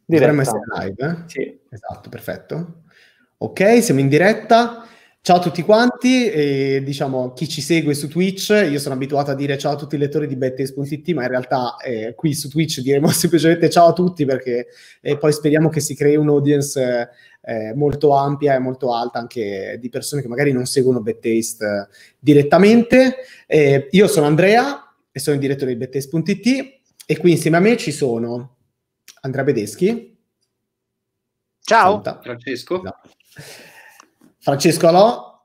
Dovremmo essere live, Sì. Esatto, perfetto. Ok, siamo in diretta. Ciao a tutti quanti, e diciamo chi ci segue su Twitch, io sono abituato a dire ciao a tutti i lettori di BadTaste.it, ma in realtà qui su Twitch diremo semplicemente ciao a tutti, perché poi speriamo che si crei un'audience molto ampia e molto alta, anche di persone che magari non seguono BadTaste direttamente. Io sono Andrea e sono il direttore di BadTaste.it, e qui insieme a me ci sono Andrea Bedeschi. Ciao. Saluta. Francesco. No. Francesco Alò.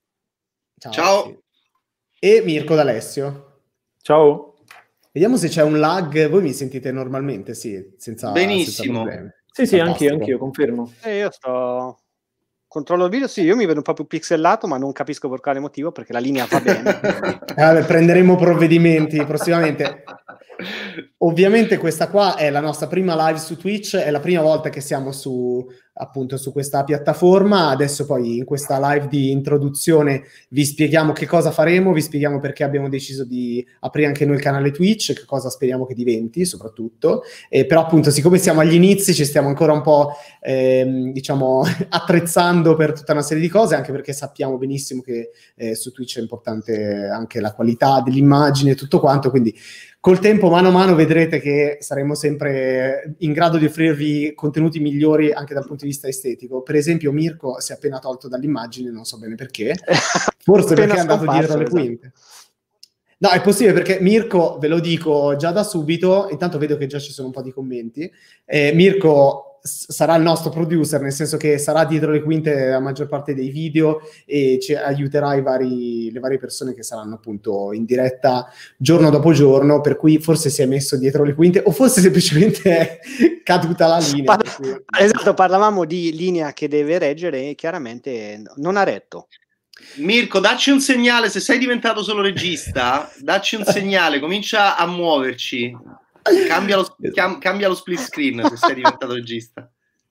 Ciao. Sì. E Mirko D'Alessio. Ciao. Vediamo se c'è un lag. Voi mi sentite normalmente? Sì, senza problemi. Sì, anch'io, confermo. Io sto... Controllo il video, sì, io mi vedo un po' più pixelato, ma non capisco per quale motivo, perché la linea va bene. Prenderemo provvedimenti prossimamente. Ovviamente questa qua è la nostra prima live su Twitch, è la prima volta che siamo appunto su questa piattaforma. Adesso poi in questa live di introduzione vi spieghiamo che cosa faremo, vi spieghiamo perché abbiamo deciso di aprire anche noi il canale Twitch, che cosa speriamo che diventi soprattutto. Però appunto, siccome siamo agli inizi, ci stiamo ancora un po' diciamo attrezzando per tutta una serie di cose, anche perché sappiamo benissimo che su Twitch è importante anche la qualità dell'immagine e tutto quanto, quindi col tempo, mano a mano, vedrete che saremo sempre in grado di offrirvi contenuti migliori anche dal punto di vista estetico. Per esempio, Mirko si è appena tolto dall'immagine, non so bene perché, forse perché è andato dietro le quinte. No, è possibile, perché Mirko, ve lo dico già da subito, intanto vedo che già ci sono un po' di commenti, Mirko sarà il nostro producer, nel senso che sarà dietro le quinte la maggior parte dei video e ci aiuterà le varie persone che saranno appunto in diretta giorno dopo giorno, per cui forse si è messo dietro le quinte o forse semplicemente è caduta la linea. Esatto, parlavamo di linea che deve reggere e chiaramente non ha retto. Mirko, dacci un segnale, se sei diventato solo regista, dacci un segnale, comincia a muoverci. Cambia lo split screen se sei diventato regista.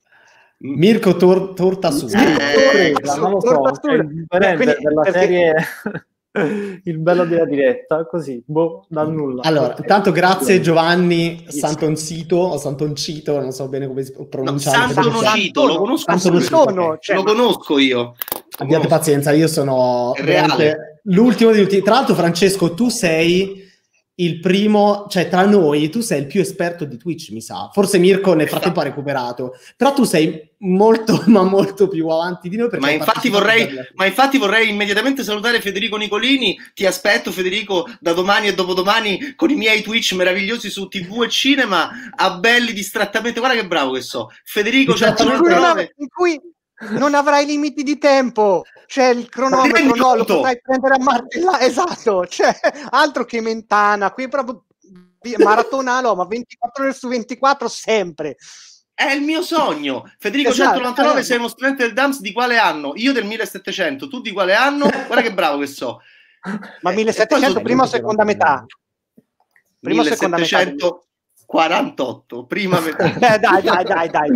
Mirko torta su. Non lo so, è differente della serie Il bello della diretta, così, dal nulla. Allora, intanto grazie Giovanni Santoncito, o Santoncito, non so bene come si pronuncia. No, Santoncito, lo conosco, lo conosco io. Abbiate pazienza, io sono l'ultimo degli ultimi. Tra l'altro, Francesco, tu sei il primo, cioè tra noi, tu sei il più esperto di Twitch, mi sa. Forse Mirko nel frattempo ha recuperato, però tu sei molto, ma molto più avanti di noi. Ma infatti vorrei immediatamente salutare Federico Nicolini. Ti aspetto, Federico, da domani e dopodomani con i miei Twitch meravigliosi su TV e cinema, a belli distrattamente. Guarda che bravo che so. Federico 199. In cui non avrai limiti di tempo, c'è il cronometro, no, lo potrai prendere a martellare, esatto, cioè altro che Mentana, qui proprio maratonalo, ma 24 ore su 24 sempre. È il mio sogno. Federico 199, sei uno studente del DAMS di quale anno? Io del 1700, tu di quale anno? Guarda che bravo che so. Ma 1700 prima o seconda metà? Prima 1748, prima metà. Dai.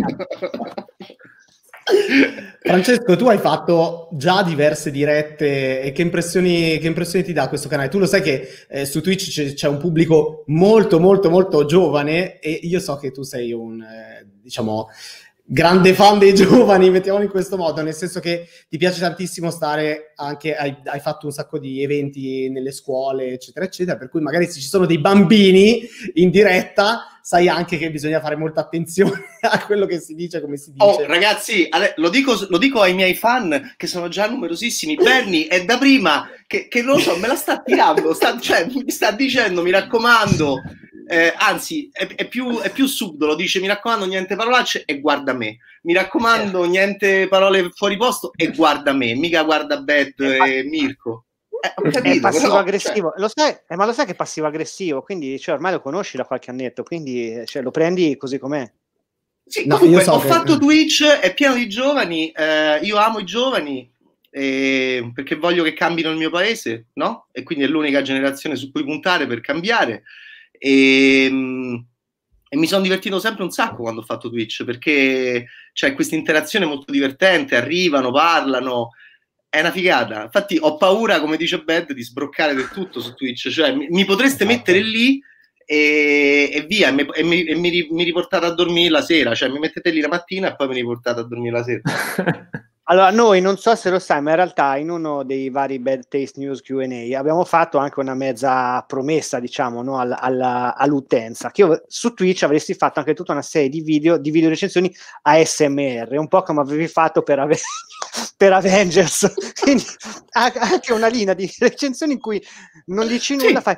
Francesco, tu hai fatto già diverse dirette e che impressioni ti dà questo canale? Tu lo sai che su Twitch c'è un pubblico molto molto molto giovane e io so che tu sei un diciamo grande fan dei giovani, mettiamolo in questo modo, nel senso che ti piace tantissimo stare anche, hai fatto un sacco di eventi nelle scuole eccetera eccetera, per cui magari se ci sono dei bambini in diretta sai anche che bisogna fare molta attenzione a quello che si dice, come si dice. Oh ragazzi, lo dico ai miei fan che sono già numerosissimi. Bernie è da prima che non lo so, me la sta tirando, mi sta dicendo mi raccomando, anzi è più subdolo, dice mi raccomando niente parolacce e guarda me, mi raccomando niente parole fuori posto e guarda me, mica guarda Beth e Mirko. È passivo aggressivo, lo sai, ma lo sai che è passivo aggressivo, quindi cioè, ormai lo conosci da qualche annetto, quindi cioè, lo prendi così com'è. Sì, no, comunque, ho fatto Twitch, è pieno di giovani, io amo i giovani perché voglio che cambino il mio paese, no? E quindi è l'unica generazione su cui puntare per cambiare e mi sono divertito sempre un sacco quando ho fatto Twitch, perché c'è questa interazione molto divertente, arrivano, parlano. È una figata, infatti ho paura, come dice Bad, di sbroccare del tutto su Twitch, cioè mi potreste mettere lì e via, e mi riportate a dormire la sera, cioè mi mettete lì la mattina e poi mi riportate a dormire la sera. Allora, noi non so se lo sai, ma in realtà in uno dei vari Bad Taste News Q&A abbiamo fatto anche una mezza promessa, diciamo, no, all'utenza, che io su Twitch avresti fatto anche tutta una serie di video recensioni ASMR, un po' come avevi fatto per Avengers. Quindi anche una linea di recensioni in cui non dici nulla, fai...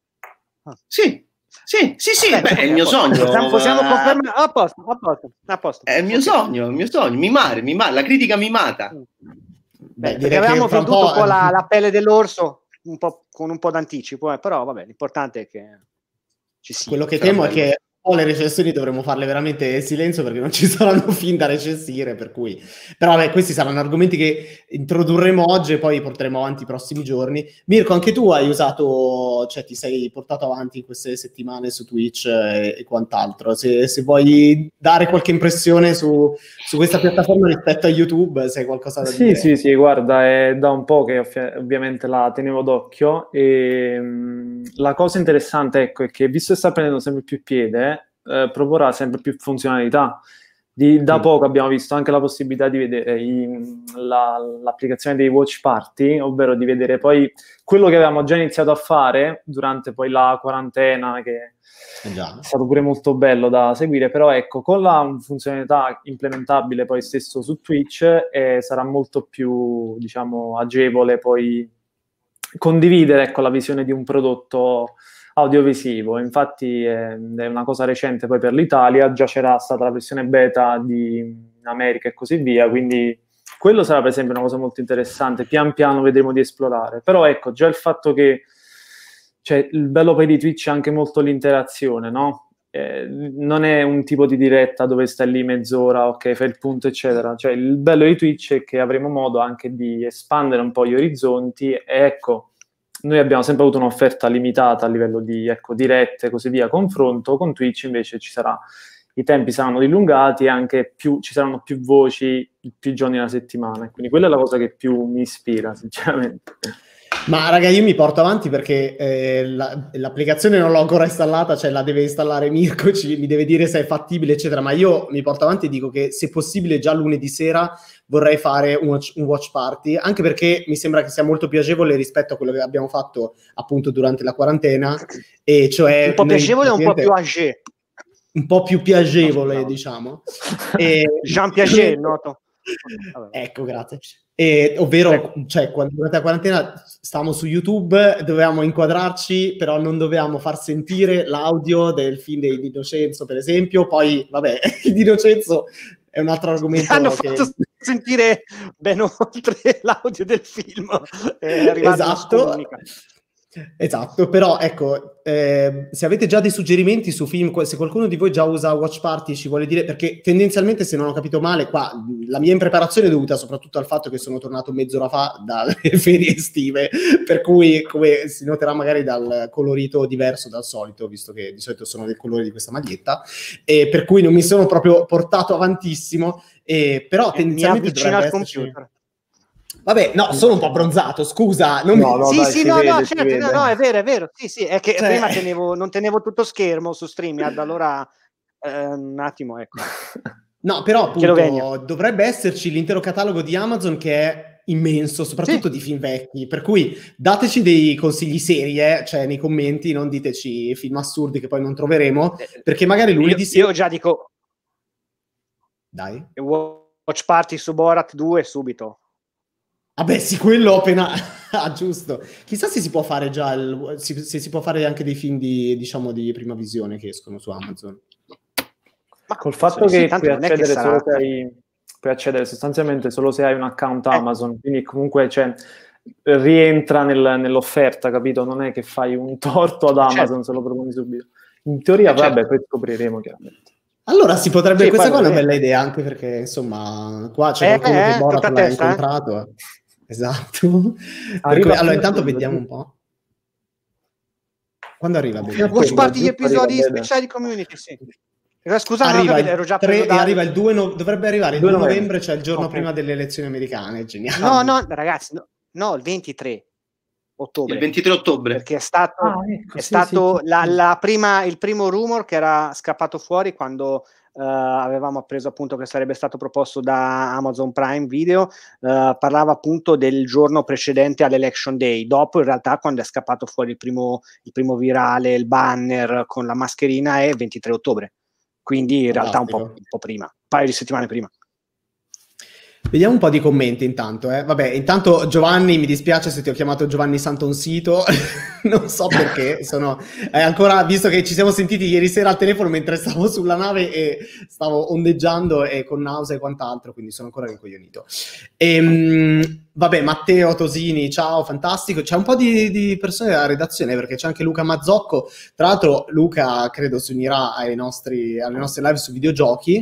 Sì. Beh, è il mio sogno. Possiamo confermare. A posto. È il mio sogno, mimare, la critica mimata. Perché avevamo venduto un po' la pelle dell'orso, con un po' d'anticipo, però vabbè, l'importante è che ci sia. Quello che temo è che le recensioni dovremo farle veramente in silenzio perché non ci saranno film da recensire, per cui... Però vabbè, questi saranno argomenti che introdurremo oggi e poi porteremo avanti i prossimi giorni. Mirko, anche tu hai usato, cioè ti sei portato avanti in queste settimane su Twitch e quant'altro. Se vuoi dare qualche impressione su questa piattaforma rispetto a YouTube, se hai qualcosa da dire. Sì, guarda, è da un po' che ovviamente la tenevo d'occhio e la cosa interessante, ecco, è che visto che sta prendendo sempre più piede, proporrà sempre più funzionalità. Da poco abbiamo visto anche la possibilità di vedere l'applicazione dei watch party, ovvero di vedere poi quello che avevamo già iniziato a fare durante poi la quarantena, che è stato pure molto bello da seguire, però ecco, con la funzionalità implementabile poi stesso su Twitch sarà molto più, diciamo, agevole poi condividere, ecco, la visione di un prodotto audiovisivo. Infatti è una cosa recente poi per l'Italia, già c'era stata la versione beta in America e così via, quindi quello sarà per esempio una cosa molto interessante, pian piano vedremo di esplorare. Però ecco, già il fatto che, cioè, il bello poi di Twitch è anche molto l'interazione, no? Non è un tipo di diretta dove stai lì mezz'ora, ok, fai il punto eccetera, cioè il bello di Twitch è che avremo modo anche di espandere un po' gli orizzonti e ecco, noi abbiamo sempre avuto un'offerta limitata a livello di, ecco, dirette e così via, confronto. Con Twitch invece i tempi saranno dilungati e anche ci saranno più voci, più giorni alla settimana, quindi quella è la cosa che più mi ispira, sinceramente. Ma raga, io mi porto avanti perché l'applicazione non l'ho ancora installata, cioè la deve installare Mirko, mi deve dire se è fattibile eccetera, ma io mi porto avanti e dico che se possibile già lunedì sera vorrei fare un watch party, anche perché mi sembra che sia molto più agevole rispetto a quello che abbiamo fatto appunto durante la quarantena, e cioè un po' più agevole o un po' più age? Un po' più piacevole, diciamo. Jean Piaget, noto. Ecco, grazie. Ovvero, cioè, quando durante la quarantena stavamo su YouTube, dovevamo inquadrarci, però non dovevamo far sentire l'audio del film di Innocenzo, per esempio. Poi, vabbè, di Innocenzo è un altro argomento. Hanno fatto sentire ben oltre l'audio del film. Esatto, però ecco, se avete già dei suggerimenti su film, se qualcuno di voi già usa Watch Party ci vuole dire, perché tendenzialmente, se non ho capito male, qua la mia impreparazione è dovuta soprattutto al fatto che sono tornato mezz'ora fa dalle ferie estive, per cui, come si noterà magari dal colorito diverso dal solito, visto che di solito sono del colore di questa maglietta, e per cui non mi sono proprio portato avantissimo, però tendenzialmente mi avvicino al computer. Vabbè, no, sono un po' abbronzato, scusa. Certo, no, è vero. Sì, è che prima non tenevo tutto schermo su StreamYard, allora un attimo, ecco. No, però appunto dovrebbe esserci l'intero catalogo di Amazon che è immenso, soprattutto di film vecchi, per cui dateci dei consigli seri, cioè nei commenti, non diteci film assurdi che poi non troveremo, perché magari lunedì sera... Io già dico... Dai. Watch Party su Borat 2 subito. Vabbè, sì, quello appena... giusto. Chissà se si può fare già se si può fare anche dei film di prima visione che escono su Amazon. Ma col fatto che puoi accedere sostanzialmente solo se hai un account Amazon, quindi comunque rientra nell'offerta, capito? Non è che fai un torto ad Amazon se lo proponi subito. In teoria, vabbè, poi scopriremo chiaramente. Allora si potrebbe, questa qua è una bella idea, anche perché insomma qua c'è qualcuno che Borat l'ha incontrato. Esatto. Allora intanto vediamo un po'. Quando arriva? Watch Party gli episodi speciali Community, sì. Scusate, ero già arriva il 2 dovrebbe arrivare il 2 novembre, cioè il giorno prima delle elezioni americane. Geniale. No, ragazzi, no, il 23. ottobre. Il 23 ottobre. Perché è stato, il primo rumor che era scappato fuori quando avevamo appreso appunto che sarebbe stato proposto da Amazon Prime Video, parlava appunto del giorno precedente all'Election Day. Dopo in realtà quando è scappato fuori il primo virale, il banner con la mascherina, è il 23 ottobre. Quindi in realtà un po' prima, un paio di settimane prima. Vediamo un po' di commenti intanto. Vabbè, intanto Giovanni, mi dispiace se ti ho chiamato Giovanni Santonsito, non so perché, sono ancora, visto che ci siamo sentiti ieri sera al telefono mentre stavo sulla nave e stavo ondeggiando e con nausea e quant'altro, quindi sono ancora rincoglionito. Vabbè, Matteo Tosini, ciao, fantastico. C'è un po' di persone della redazione, perché c'è anche Luca Mazzocco. Tra l'altro Luca credo si unirà alle nostre live su videogiochi.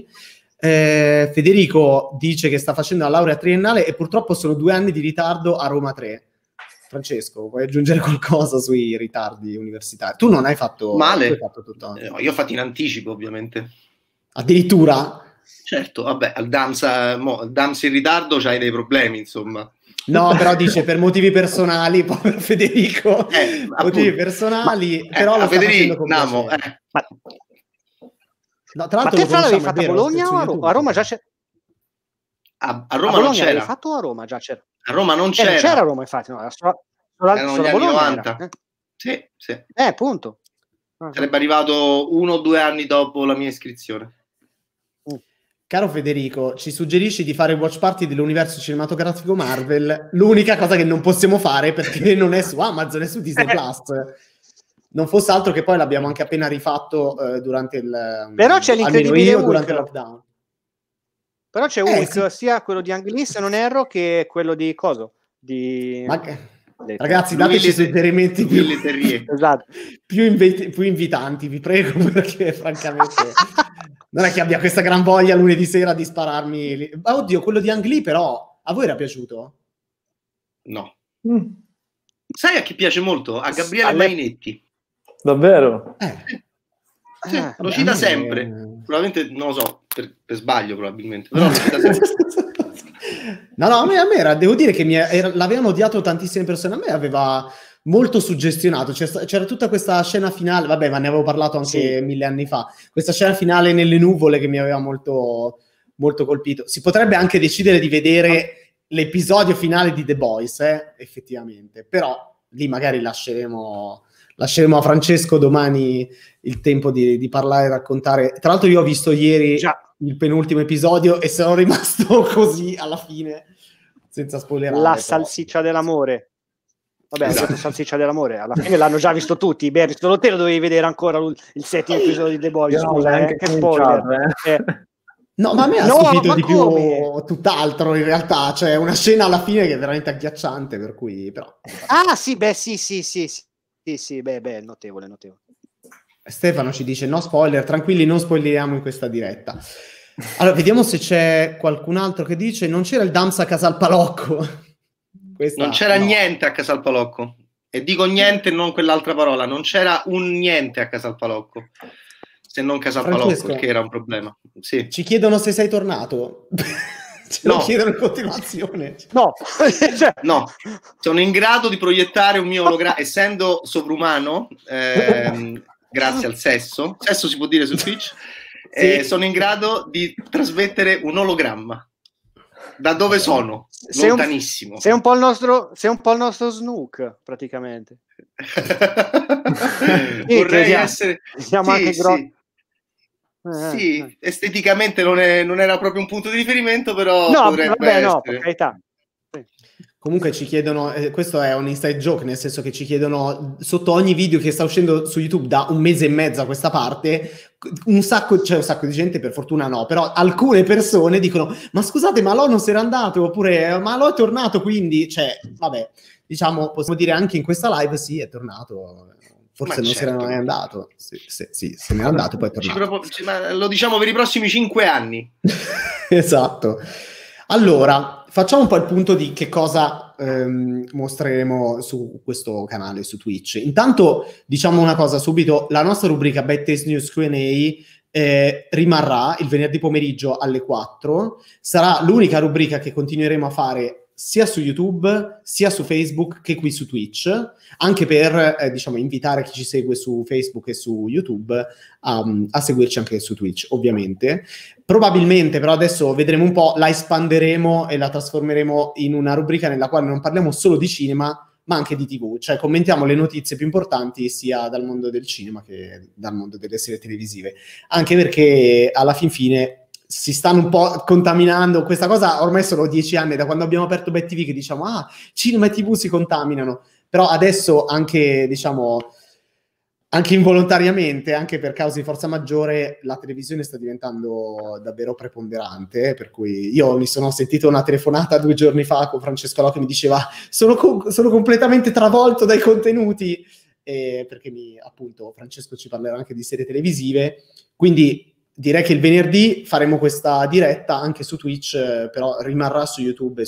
Federico dice che sta facendo la laurea triennale e purtroppo sono 2 anni di ritardo a Roma 3. Francesco, vuoi aggiungere qualcosa sui ritardi universitari? Tu non hai fatto male. Hai fatto tutto. No, io ho fatto in anticipo, ovviamente. Addirittura? Certo, vabbè, al DAMS in ritardo c'hai dei problemi, insomma. No, però dice per motivi personali, povero Federico. Motivi personali, però lo sta facendo con piacere. No, tra l'altro, ma te l'avevi fatta a Bologna o a Roma già c'è? A Roma non c'era. Fatto a Roma già c'era? A Roma non c'era. Non c'era a Roma, infatti, no, erano gli anni 90. Sì. Appunto. Sarebbe arrivato 1 o 2 anni dopo la mia iscrizione. Caro Federico, ci suggerisci di fare watch party dell'universo cinematografico Marvel? L'unica cosa che non possiamo fare perché non è su Amazon, è su Disney Plus. Non fosse altro che poi l'abbiamo anche appena rifatto durante il... Però c'è l'incredibile Hulk. Durante il lockdown. Però c'è Hulk, sia quello di Ang Lee, se non erro, che quello di Coso. Ragazzi, dateci suggerimenti esatto. più invitanti, vi prego, perché francamente non è che abbia questa gran voglia lunedì sera di spararmi. Oddio, quello di Ang Lee però, a voi era piaciuto? No. Sai a chi piace molto? A Gabriele Mainetti. Davvero? Sì, lo cita sempre. Probabilmente, non lo so, per sbaglio probabilmente, però lo cita sempre. No, a me era, devo dire che l'avevano odiato tantissime persone, a me aveva molto suggestionato, c'era tutta questa scena finale, vabbè, ma ne avevo parlato anche 1000 anni fa, questa scena finale nelle nuvole che mi aveva molto, molto colpito. Si potrebbe anche decidere di vedere l'episodio finale di The Boys, effettivamente, però lì magari lasceremo a Francesco domani il tempo di parlare e raccontare. Tra l'altro io ho visto ieri il penultimo episodio e sono rimasto così alla fine, senza spoilerare. La salsiccia dell'amore. Vabbè, esatto. La salsiccia dell'amore, alla fine l'hanno già visto tutti. Beh, solo te lo dovevi vedere ancora il 7º episodio di The Boys. Scusa, che spoiler. No, ma a me ha stupito di più tutt'altro in realtà, c'è una scena alla fine che è veramente agghiacciante, per cui però... Sì, beh, notevole. Stefano ci dice no spoiler, tranquilli, non spoileriamo in questa diretta. Allora, vediamo se c'è qualcun altro che dice non c'era il Dams a Casalpalocco. Non c'era niente a Casalpalocco. E dico niente, non quell'altra parola. Non c'era un niente a Casalpalocco. Se non Casalpalocco, che era un problema. Sì. Ci chiedono se sei tornato. Lo chiedono in continuazione. No, sono in grado di proiettare un mio ologramma, essendo sovrumano, grazie al sesso si può dire su Twitch, sono in grado di trasmettere un ologramma. Da dove sono? Lontanissimo. Sei un po' il nostro Snook, praticamente. Vorrei essere... Siamo anche grossi. Sì, esteticamente non era proprio un punto di riferimento, però potrebbe essere. No, per carità. Comunque ci chiedono, questo è un inside joke, nel senso che ci chiedono sotto ogni video che sta uscendo su YouTube da 1 mese e mezzo a questa parte, c'è un sacco di gente, per fortuna no, però alcune persone dicono ma scusate, ma Lo non si era andato, oppure ma Lo è tornato, quindi, vabbè, diciamo, possiamo dire anche in questa live sì, è tornato. Forse non se n'è mai andato. Sì, se n'è andato e poi è tornato. Ma lo diciamo per i prossimi 5 anni. Esatto. Allora, facciamo un po' il punto di che cosa mostreremo su questo canale, su Twitch. Intanto, diciamo una cosa subito, la nostra rubrica Bad Taste News Q&A rimarrà il venerdì pomeriggio alle 4. Sarà l'unica rubrica che continueremo a fare sia su YouTube, sia su Facebook che qui su Twitch, anche per diciamo invitare chi ci segue su Facebook e su YouTube a seguirci anche su Twitch, ovviamente. Probabilmente, però adesso vedremo un po', la espanderemo e la trasformeremo in una rubrica nella quale non parliamo solo di cinema, ma anche di TV, cioè commentiamo le notizie più importanti sia dal mondo del cinema che dal mondo delle serie televisive, anche perché alla fin fine si stanno un po' contaminando. Questa cosa ormai sono 10 anni da quando abbiamo aperto BetTV che diciamo cinema e TV si contaminano, però adesso anche diciamo anche involontariamente, anche per cause di forza maggiore, la televisione sta diventando davvero preponderante, per cui io mi sono sentito una telefonata 2 giorni fa con Francesco Lo che mi diceva sono completamente travolto dai contenuti, perché appunto Francesco ci parlerà anche di serie televisive, quindi direi che il venerdì faremo questa diretta anche su Twitch, però rimarrà su YouTube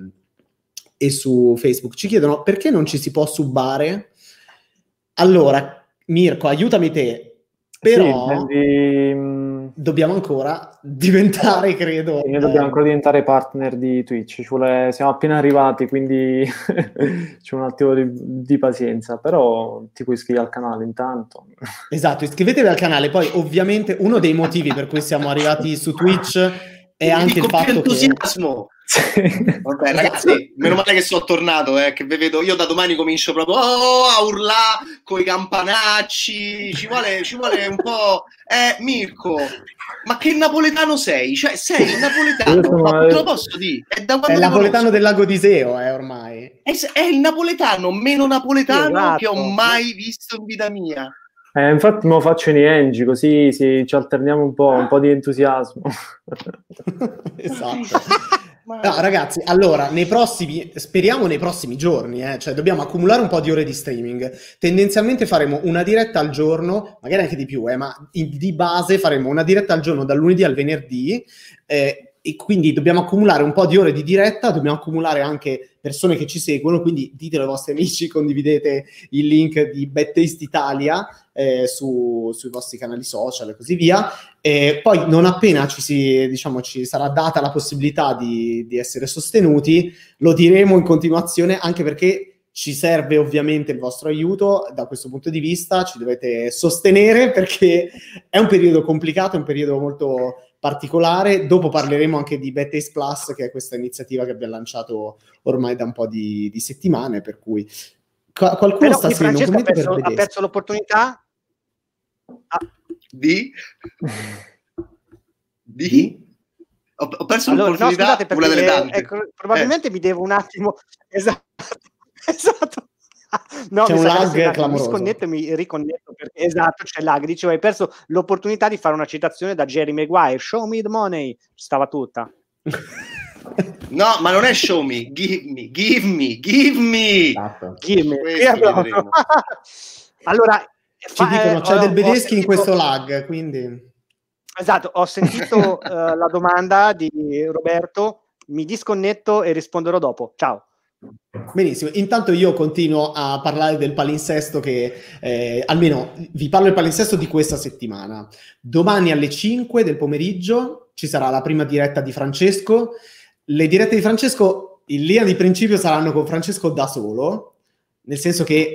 e su Facebook. Ci chiedono perché non ci si può subbare. Allora, Mirko, aiutami te, però dobbiamo ancora diventare, credo... Dobbiamo ancora diventare partner di Twitch, siamo appena arrivati, quindi c'è un attimo di pazienza, però ti puoi iscrivere al canale intanto. Esatto, iscrivetevi al canale, poi ovviamente uno dei motivi per cui siamo arrivati su Twitch è anche il fatto entusiasmo. Vabbè ragazzi, meno male che sono tornato, che vi vedo. Io da domani comincio proprio a urlare coi campanacci, ci vuole un po'. Mirko, ma che napoletano sei? Cioè sei napoletano, ma te lo posso dire? È da quando il napoletano del lago d'Iseo, ormai è il napoletano meno napoletano che ho mai visto in vita mia. Infatti me lo faccio in Engi, così ci alterniamo un po' di entusiasmo. Esatto. No, ragazzi, allora, speriamo nei prossimi giorni, cioè dobbiamo accumulare un po' di ore di streaming. Tendenzialmente faremo una diretta al giorno, magari anche di più, ma di base faremo una diretta al giorno dal lunedì al venerdì, e quindi dobbiamo accumulare un po' di ore di diretta, dobbiamo accumulare anche persone che ci seguono, quindi ditelo ai vostri amici, condividete il link di Bad Taste Italia sui vostri canali social e così via. Poi non appena ci sarà data la possibilità di essere sostenuti, lo diremo in continuazione, anche perché ci serve ovviamente il vostro aiuto da questo punto di vista, ci dovete sostenere perché è un periodo complicato, è un periodo molto particolare. Dopo parleremo anche di Bad Taste Plus, che è questa iniziativa che abbiamo lanciato ormai da un po' di settimane, per cui qualcuno però sta seguendo un commento per ha perso l'opportunità di? Ho perso l'opportunità, no, scusate, una delle tante. Probabilmente mi devo un attimo esatto. No, c'è un lag clamoroso. Mi sconnetto e mi riconnetto perché esatto, c'è lag. Dicevo, hai perso l'opportunità di fare una citazione da Jerry Maguire, show me the money, stava tutta. No, ma non è show me, give me. Esatto. Allora, ci dicono c'è del Bedeschi in questo lag, quindi esatto, ho sentito la domanda di Roberto, mi disconnetto e risponderò dopo. Ciao. Benissimo, intanto io continuo a parlare del palinsesto che almeno vi parlo del palinsesto di questa settimana. Domani alle 5 del pomeriggio ci sarà la prima diretta di Francesco. Le dirette di Francesco in linea di principio saranno con Francesco da solo, nel senso che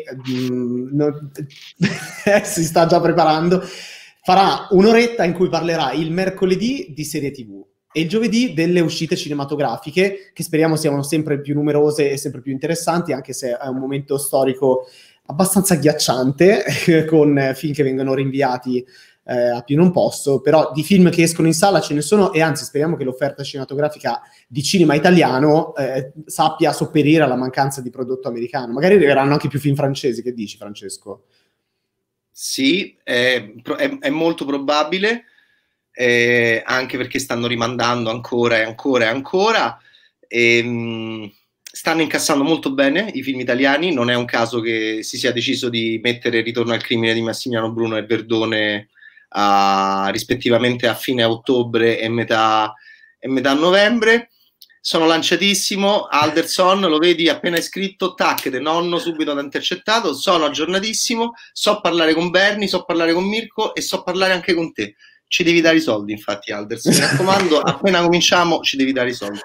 si sta già preparando. Farà un'oretta in cui parlerà il mercoledì di serie TV e il giovedì delle uscite cinematografiche, che speriamo siano sempre più numerose e sempre più interessanti, anche se è un momento storico abbastanza agghiacciante, con film che vengono rinviati a più non posso, però di film che escono in sala ce ne sono, e anzi speriamo che l'offerta cinematografica di cinema italiano sappia sopperire alla mancanza di prodotto americano. Magari arriveranno anche più film francesi, che dici, Francesco? Sì, è molto probabile, anche perché stanno rimandando ancora e ancora e ancora. Stanno incassando molto bene i film italiani, non è un caso che si sia deciso di mettere Ritorno al crimine di Massimiliano Bruno e Verdone rispettivamente a fine ottobre e metà novembre. Sono lanciatissimo. Alderson, lo vedi, appena iscritto, tac, de nonno, subito da intercettato. Sono aggiornatissimo, so parlare con Berni, so parlare con Mirko e so parlare anche con te. ci devi dare i soldi, infatti, Alders, mi raccomando, appena cominciamo ci devi dare i soldi.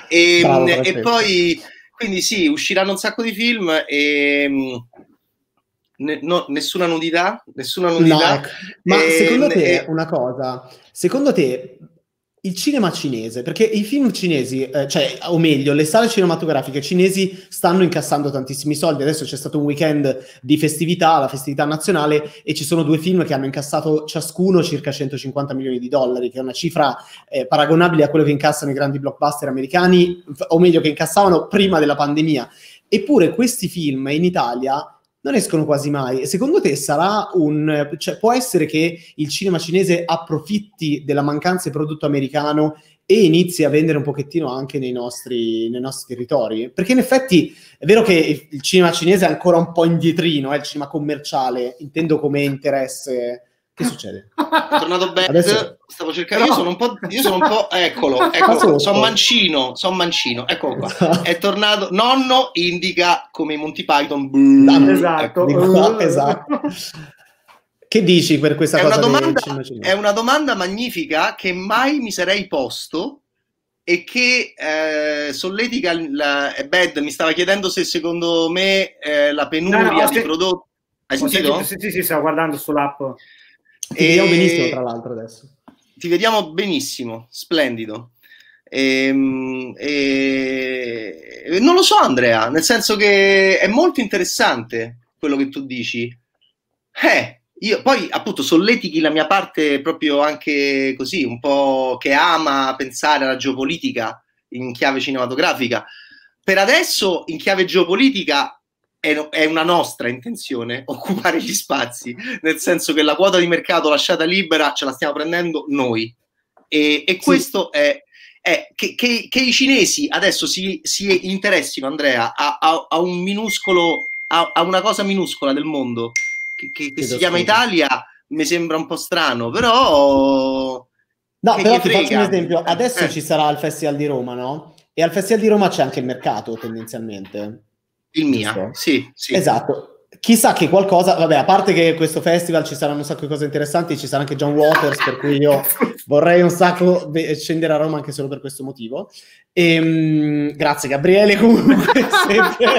E poi, quindi sì, usciranno un sacco di film e... nessuna nudità? No, ecco. Ma secondo te, una cosa, secondo te il cinema cinese, perché i film cinesi, cioè, o meglio, le sale cinematografiche cinesi stanno incassando tantissimi soldi. Adesso c'è stato un weekend di festività, la festività nazionale, e ci sono 2 film che hanno incassato ciascuno circa 150 milioni di dollari, che è una cifra paragonabile a quello che incassano i grandi blockbuster americani, o meglio, che incassavano prima della pandemia. Eppure questi film in Italia non escono quasi mai. Secondo te sarà cioè, può essere che il cinema cinese approfitti della mancanza di prodotto americano e inizi a vendere un pochettino anche nei nostri territori? Perché in effetti è vero che il cinema cinese è ancora un po' indietrino, il cinema commerciale, intendo come interesse. Che succede? È tornato bene. Adesso... Stavo cercando. Io sono un po'. Eccolo. Sono mancino. Eccolo qua. È tornato. Nonno indica come i Monty Python. Esatto. Ecco, esatto. Che dici per questa cosa? È una domanda magnifica che mai mi sarei posto e che solletica Bad mi stava chiedendo se secondo me la penuria di prodotti. Hai sentito? Sì, stavo guardando sull'app. Ti vediamo benissimo, tra l'altro, adesso. Ti vediamo benissimo, splendido. Non lo so, Andrea, nel senso che è molto interessante quello che tu dici. Io poi, appunto, solletichi la mia parte proprio anche così, un po' che ama pensare alla geopolitica in chiave cinematografica. Per adesso, in chiave geopolitica, è una nostra intenzione occupare gli spazi, nel senso che la quota di mercato lasciata libera ce la stiamo prendendo noi, e questo è che i cinesi adesso si interessino, Andrea, a un minuscolo, a una cosa minuscola del mondo che si chiama Italia, mi sembra un po' strano, però però ti faccio un esempio. Adesso ci sarà il Festival di Roma, no? E al Festival di Roma c'è anche il mercato, tendenzialmente. Il mio, sì. Esatto. Chissà che qualcosa, vabbè, a parte che questo festival ci saranno un sacco di cose interessanti, ci sarà anche John Waters, per cui io vorrei un sacco scendere a Roma anche solo per questo motivo. Grazie Gabriele, comunque sempre.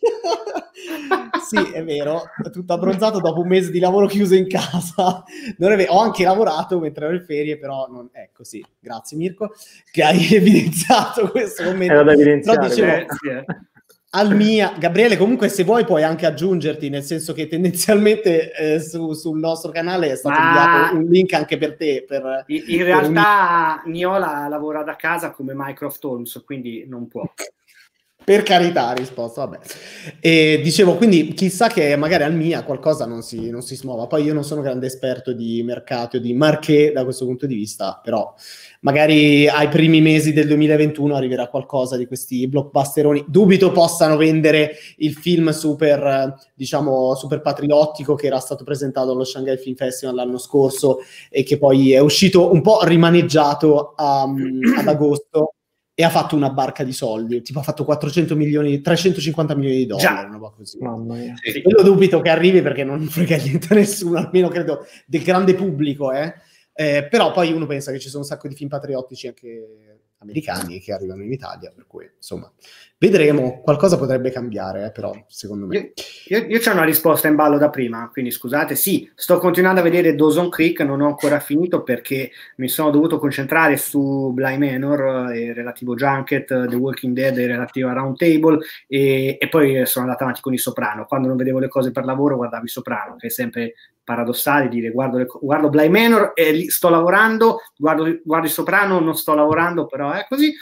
Sì, è vero, tutto abbronzato dopo un mese di lavoro chiuso in casa. Ho anche lavorato mentre ero in ferie, però non... Ecco, sì, grazie Mirko, che hai evidenziato questo commento. Era da evidenziare. Però dicevo, Gabriele, comunque se vuoi puoi anche aggiungerti, nel senso che tendenzialmente sul nostro canale è stato inviato un link anche per te. In realtà Niola lavora da casa come Mycroft Holmes, quindi non può. Per carità, risposta, vabbè. E dicevo, quindi chissà che magari al MIA qualcosa non si smuova. Poi io non sono grande esperto di mercato, di marché da questo punto di vista, però magari ai primi mesi del 2021 arriverà qualcosa di questi blockbusteroni. Dubito possano vendere il film super patriottico che era stato presentato allo Shanghai Film Festival l'anno scorso e che poi è uscito un po' rimaneggiato ad agosto. E ha fatto una barca di soldi, tipo ha fatto 350 milioni di dollari, una roba così. Mamma mia. Sì. Io dubito che arrivi perché non frega niente a nessuno, almeno credo del grande pubblico, però poi uno pensa che ci sono un sacco di film patriottici anche americani che arrivano in Italia, per cui insomma vedremo, qualcosa potrebbe cambiare, però secondo me io c'ho una risposta in ballo da prima, quindi scusate. Sì, sto continuando a vedere Dawson's Creek, non ho ancora finito perché mi sono dovuto concentrare su Bly Manor e relativo Junket, The Walking Dead e relativa Round Table, e poi sono andato avanti con i Soprano. Quando non vedevo le cose per lavoro guardavo i Soprano, che è sempre paradossale dire guardo Bly Manor e lì sto lavorando, guardo i Soprano, non sto lavorando, però è così.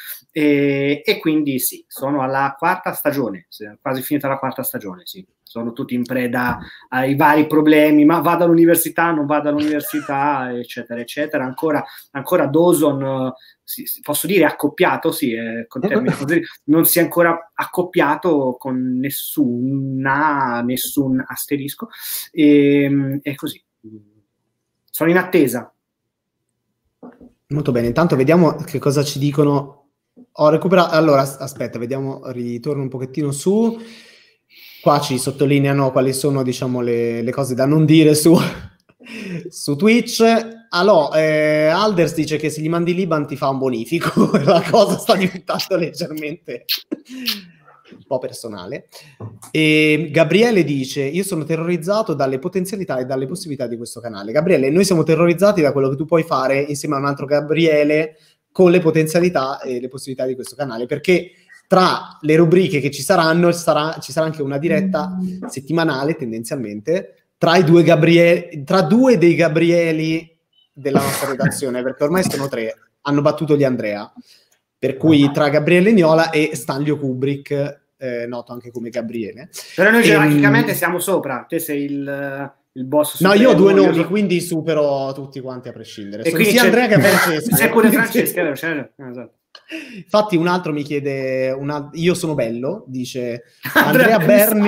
E quindi sì, sono alla 4ª stagione, quasi finita la 4ª stagione, sì. Sono tutti in preda ai vari problemi, ma vado all'università, non vado all'università, eccetera, eccetera. Ancora Dawson, posso dire accoppiato, sì, non si è ancora accoppiato con nessun asterisco, e così. Sono in attesa. Molto bene, intanto vediamo che cosa ci dicono. Ho recuperato, allora aspetta, vediamo, ritorno un pochettino su. Qua ci sottolineano quali sono, diciamo, le cose da non dire su Twitch. Alders dice che se gli mandi l'Iban ti fa un bonifico. La cosa sta diventando leggermente un po' personale. E Gabriele dice: io sono terrorizzato dalle potenzialità e dalle possibilità di questo canale. Gabriele, noi siamo terrorizzati da quello che tu puoi fare insieme a un altro Gabriele con le potenzialità e le possibilità di questo canale, perché tra le rubriche che ci saranno ci sarà anche una diretta settimanale tendenzialmente tra due dei Gabrieli della nostra redazione, perché ormai sono 3, hanno battuto gli Andrea, per cui tra Gabriele Niola e Stanlio Kubrick, noto anche come Gabriele. Però noi gerarchicamente siamo sopra, te sei il boss supremo. No, io ho 2 nomi, quindi supero tutti quanti a prescindere. E sono sia Andrea che Francesco. C'è pure Francesca, esatto. Infatti un altro mi chiede, io sono bello, dice Andrea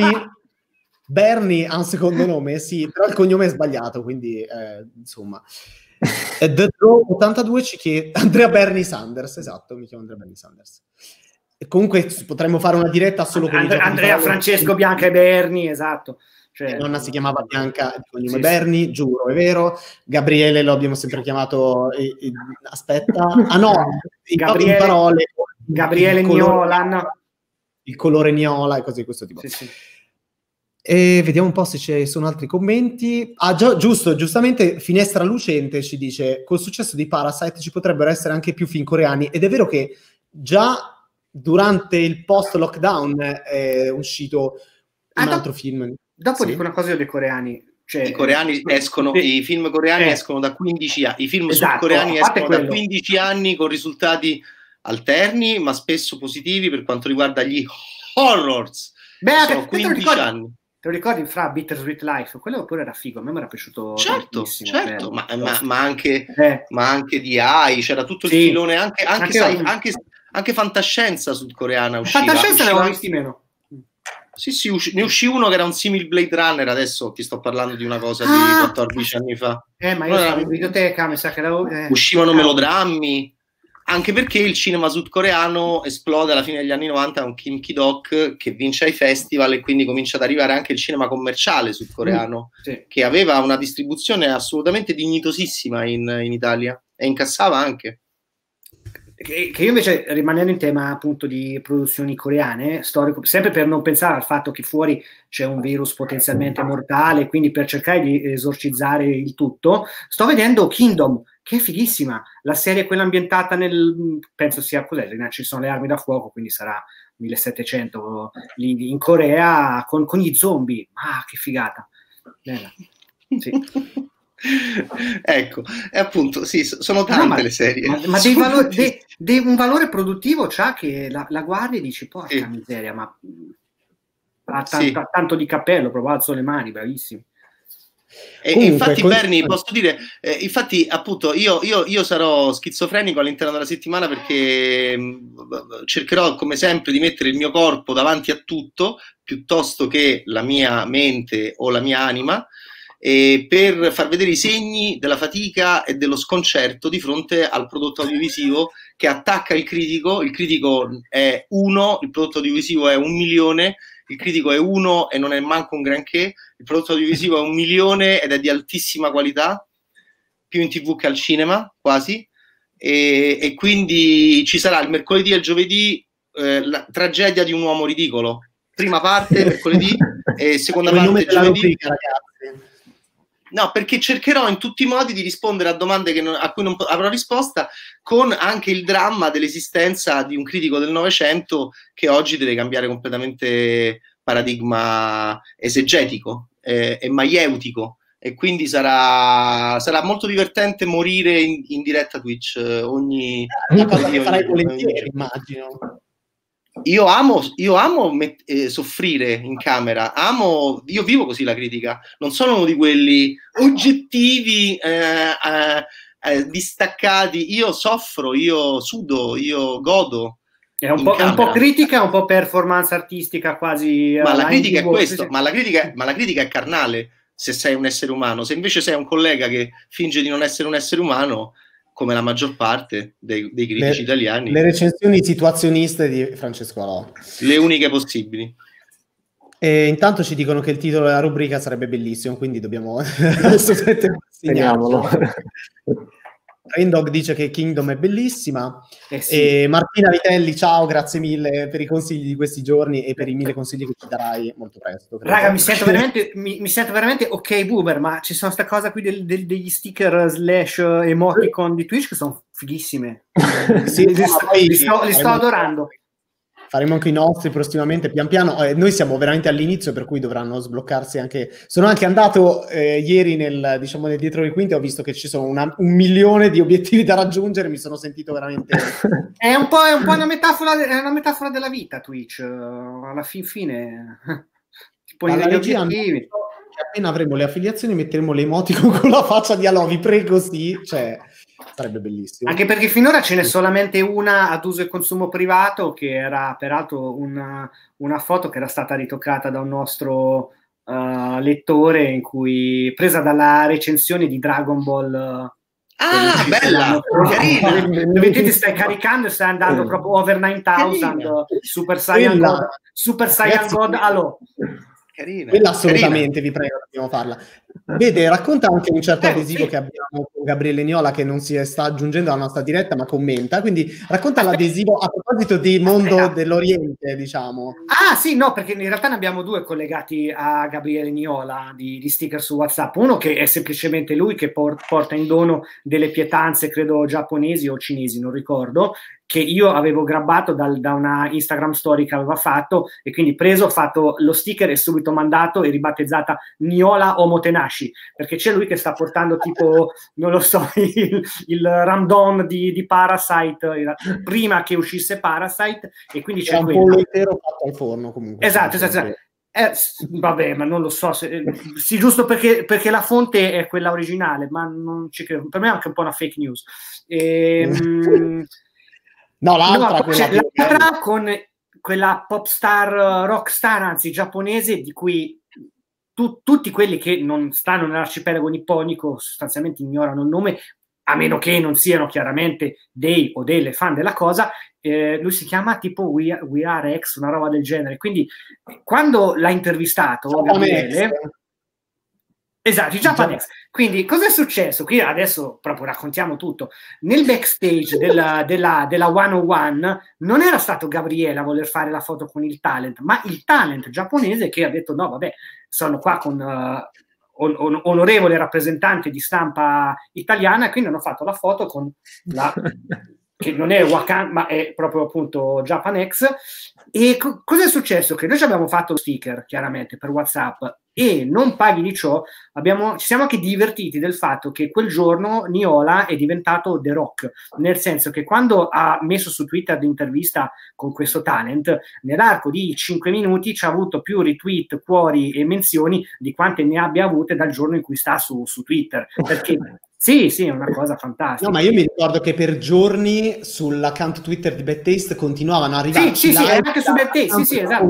Berni ha un secondo nome, sì, però il cognome è sbagliato, quindi insomma. The Draw 82 ci chiede Andrea Bernie Sanders, esatto, mi chiamo Andrea Bernie Sanders. E comunque potremmo fare una diretta solo con Andrea Francesco Bianca e Bernie, esatto. Cioè, nonna si chiamava Bianca, il cognome Berni, giuro, è vero. Gabriele lo abbiamo sempre chiamato. Aspetta, Gabriele, in parole. Gabriele Niola. Il colore Niola e cose di questo tipo. Sì. E vediamo un po' se ci sono altri commenti. Giustamente Finestra Lucente ci dice: col successo di Parasite ci potrebbero essere anche più film coreani, ed è vero che già durante il post-lockdown è uscito un altro film. Dopo dico una cosa dei coreani. Cioè, i coreani escono, i film coreani escono da 15 anni, i film sudcoreani escono da 15 anni con risultati alterni, ma spesso positivi per quanto riguarda gli horrors. Sono 15 anni. Te lo ricordi fra Bittersweet Life? Quello pure era figo, a me mi era piaciuto certo, ma anche di AI, c'era tutto il filone, anche fantascienza sudcoreana usciva. Fantascienza ne avevo visti meno. Sì, ne uscì uno che era un simil Blade Runner, adesso ti sto parlando di una cosa di 14 anni fa. Ma io sono in biblioteca, mi sa che uscivano melodrammi, anche perché il cinema sudcoreano esplode alla fine degli anni 90 con Kim Ki-dok che vince ai festival, e quindi comincia ad arrivare anche il cinema commerciale sudcoreano, che aveva una distribuzione assolutamente dignitosissima in Italia, e incassava anche. Che io invece, rimanendo in tema appunto di produzioni coreane, storico, sempre per non pensare al fatto che fuori c'è un virus potenzialmente mortale, quindi per cercare di esorcizzare il tutto, sto vedendo Kingdom, che è fighissima, la serie quella ambientata penso sia, ci sono le armi da fuoco, quindi sarà 1700 lì in Corea, con gli zombie, che figata, bella. Sì. Ecco, e appunto sono tante le serie, ma un valore produttivo c'ha, che la guardia e dici porca miseria, ma ha tanto di cappello, proprio alzo le mani, bravissimo. E infatti Berni, posso dire, infatti appunto io sarò schizofrenico all'interno della settimana, perché cercherò come sempre di mettere il mio corpo davanti a tutto piuttosto che la mia mente o la mia anima, e per far vedere i segni della fatica e dello sconcerto di fronte al prodotto audiovisivo che attacca il critico è 1, il prodotto audiovisivo è 1 milione, il critico è 1 e non è manco un granché, il prodotto audiovisivo è 1 milione ed è di altissima qualità, più in TV che al cinema, quasi, e quindi ci sarà il mercoledì e il giovedì la tragedia di un uomo ridicolo, prima parte mercoledì e seconda parte giovedì. Rubrica, ragazzi. No, perché cercherò in tutti i modi di rispondere a domande a cui non avrò risposta, con anche il dramma dell'esistenza di un critico del Novecento che oggi deve cambiare completamente paradigma esegetico e maieutico, e quindi sarà molto divertente morire in diretta Twitch ogni una cosa che farai volentieri, immagino. Io amo soffrire in camera, io vivo così la critica, non sono uno di quelli oggettivi distaccati, io soffro, io sudo, io godo. È un po' critica, un po' performance artistica quasi. Ma la critica è questo, ma la critica è carnale, se sei un essere umano. Se invece sei un collega che finge di non essere un essere umano, come la maggior parte dei critici italiani. Le recensioni situazioniste di Francesco Alò. Le uniche possibili. E intanto ci dicono che il titolo della rubrica sarebbe bellissimo, quindi dobbiamo assolutamente segnarlo. Raindog dice che Kingdom è bellissima. Sì. E Martina Vitelli, ciao, grazie mille per i consigli di questi giorni e per i 1000 consigli che ci darai molto presto. Raga, mi sento veramente ok boomer, ma ci sono sta cosa qui degli sticker / emoticon di Twitch che sono fighissime. Sì, li sto adorando. Faremo anche i nostri prossimamente, pian piano. Noi siamo veramente all'inizio, per cui dovranno sbloccarsi anche. Sono anche andato ieri nel dietro le quinte, ho visto che ci sono 1 milione di obiettivi da raggiungere, mi sono sentito veramente... È un po' una metafora della vita Twitch, alla fine ti poni degli obiettivi. Appena avremo le affiliazioni metteremo le emoticon con la faccia di Alò, vi prego, sì, cioè... sarebbe bellissimo. Anche perché finora ce n'è solamente una ad uso e consumo privato, che era peraltro una foto che era stata ritoccata da un nostro lettore, in cui presa dalla recensione di Dragon Ball. Bella! Dove te ti stai caricando e stai andando proprio over 9000 Super Saiyan God Alò. Quella assolutamente, vi prego, dobbiamo farla. Vede, racconta anche un certo adesivo che abbiamo con Gabriele Niola, che non si sta aggiungendo alla nostra diretta ma commenta, quindi racconta l'adesivo a proposito di mondo dell'Oriente, diciamo. Ah sì, no, perché in realtà ne abbiamo 2 collegati a Gabriele Niola di sticker su WhatsApp, uno che è semplicemente lui che porta in dono delle pietanze, credo giapponesi o cinesi, non ricordo, che io avevo grabbato da una Instagram story che aveva fatto, e quindi ho fatto lo sticker e subito mandato e ribattezzata Niola Omotenashi, perché c'è lui che sta portando tipo, non lo so, il random di Parasite prima che uscisse Parasite, e quindi c'è un pollo intero fatto al forno comunque. Esatto. Vabbè, ma non lo so, sì, giusto perché la fonte è quella originale, ma non ci credo, per me è anche un po' una fake news. No, l'altra con quella pop star, rock star, anzi giapponese, di cui tutti quelli che non stanno nell'arcipelago nipponico sostanzialmente ignorano il nome, a meno che non siano chiaramente dei o delle fan della cosa. Lui si chiama tipo We Are X, una roba del genere. Quindi quando l'ha intervistato Gabriele, esatto, Japanex. Quindi cosa è successo? Qui adesso proprio raccontiamo tutto. Nel backstage della 101 non era stato Gabriele a voler fare la foto con il talent, ma il talent giapponese che ha detto no, vabbè, sono qua con onorevole rappresentante di stampa italiana, e quindi hanno fatto la foto con la... che non è Wakanda, ma è proprio appunto Japanex. E cosa è successo? Che noi ci abbiamo fatto lo sticker, chiaramente, per WhatsApp, e non paghi di ciò, ci siamo anche divertiti del fatto che quel giorno Niola è diventato The Rock, nel senso che quando ha messo su Twitter l'intervista con questo talent, nell'arco di 5 minuti ci ha avuto più retweet, cuori e menzioni di quante ne abbia avute dal giorno in cui sta su Twitter, perché sì, è una cosa fantastica. No, ma io mi ricordo che per giorni sull'account Twitter di Bad Taste continuavano a arrivare. Sì, anche su Bad Taste, sì, esatto.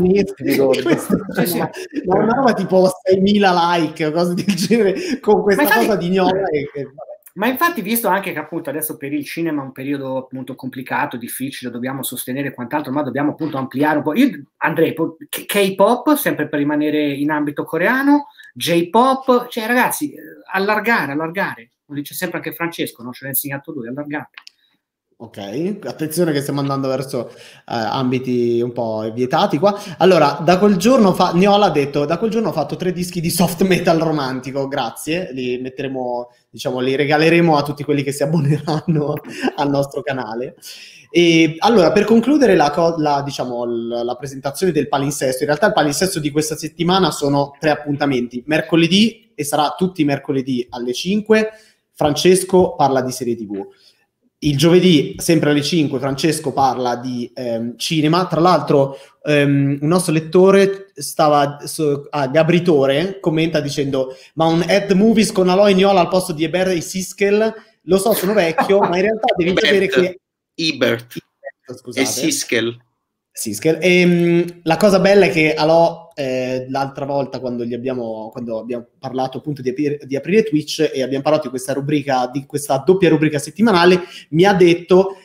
Una roba tipo 6.000 like o cose del genere con questa cosa di Niola. Ma infatti, visto anche che appunto adesso per il cinema è un periodo appunto complicato, difficile, dobbiamo sostenere quant'altro, ma dobbiamo appunto ampliare un po'. Io andrei K-pop, sempre per rimanere in ambito coreano, J-pop, cioè ragazzi, allargare. Lo dice sempre anche Francesco, no? Ce l'ha insegnato lui, allargate. Ok, attenzione che stiamo andando verso ambiti un po' vietati qua. Allora, da quel giorno Niola ha detto, da quel giorno ho fatto 3 dischi di soft metal romantico, grazie, li metteremo, diciamo, li regaleremo a tutti quelli che si abboneranno al nostro canale. E allora, per concludere la presentazione del palinsesto, in realtà il palinsesto di questa settimana sono 3 appuntamenti. Mercoledì, e sarà tutti i mercoledì alle 5, Francesco parla di serie TV. Il giovedì, sempre alle 5, Francesco parla di cinema. Tra l'altro, un nostro lettore Gabritore commenta dicendo: ma un Ed Movies con Aloy Niola al posto di Ebert e Siskel? Lo so, sono vecchio, ma in realtà devi sapere che... Ebert, scusate. E Siskel. La cosa bella è che Alò l'altra volta quando abbiamo parlato appunto di aprire Twitch e abbiamo parlato di questa rubrica, di questa doppia rubrica settimanale, mi ha detto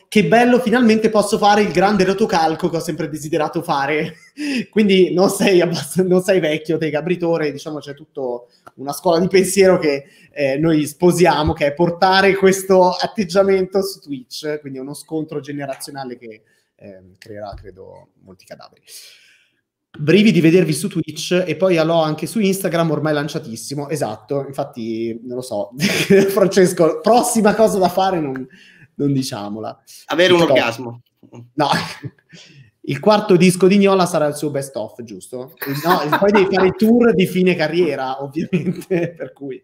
che bello, finalmente posso fare il grande rotocalco che ho sempre desiderato fare. Quindi non sei vecchio, te Gabritore, diciamo c'è tutta una scuola di pensiero che noi sposiamo, che è portare questo atteggiamento su Twitch, quindi uno scontro generazionale che creerà, credo, molti cadaveri. Brividi vedervi su Twitch e poi Alò anche su Instagram, ormai lanciatissimo. Esatto, infatti non lo so. Francesco, prossima cosa da fare non diciamola. Avere un orgasmo. No, il quarto disco di Gnola sarà il suo best of, giusto? No, poi devi fare il tour di fine carriera, ovviamente, per cui...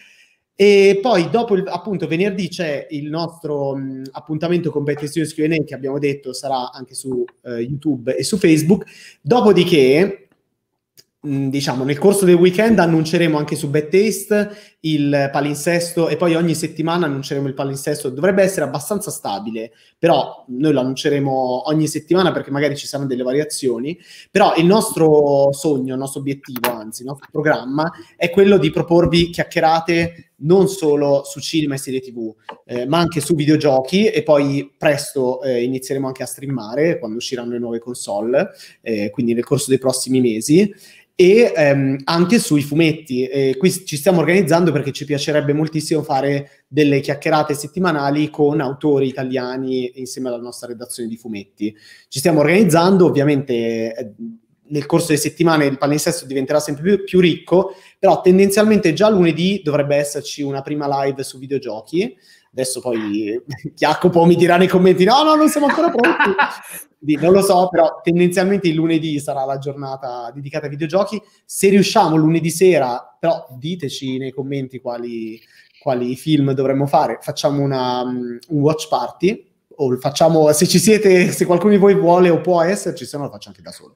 E poi dopo, appunto, venerdì c'è il nostro appuntamento con Bettes News Q&A, che abbiamo detto sarà anche su YouTube e su Facebook. Dopodiché, diciamo, nel corso del weekend annunceremo anche su Bad Taste il palinsesto e poi ogni settimana annunceremo il palinsesto. Dovrebbe essere abbastanza stabile, però noi lo annunceremo ogni settimana perché magari ci saranno delle variazioni. Però il nostro sogno, il nostro obiettivo, anzi il nostro programma è quello di proporvi chiacchierate non solo su cinema e serie TV, ma anche su videogiochi, e poi presto inizieremo anche a streamare quando usciranno le nuove console, quindi nel corso dei prossimi mesi, e anche sui fumetti. Qui ci stiamo organizzando perché ci piacerebbe moltissimo fare delle chiacchierate settimanali con autori italiani insieme alla nostra redazione di fumetti. Ci stiamo organizzando, ovviamente nel corso delle settimane il palinsesto diventerà sempre più ricco, però tendenzialmente già lunedì dovrebbe esserci una prima live su videogiochi. Adesso poi Jacopo mi dirà nei commenti no, non siamo ancora pronti. Non lo so, però tendenzialmente il lunedì sarà la giornata dedicata ai videogiochi. Se riusciamo lunedì sera, però diteci nei commenti quali film dovremmo fare. Facciamo un watch party, o facciamo, se ci siete, se qualcuno di voi vuole o può esserci, se no lo faccio anche da solo.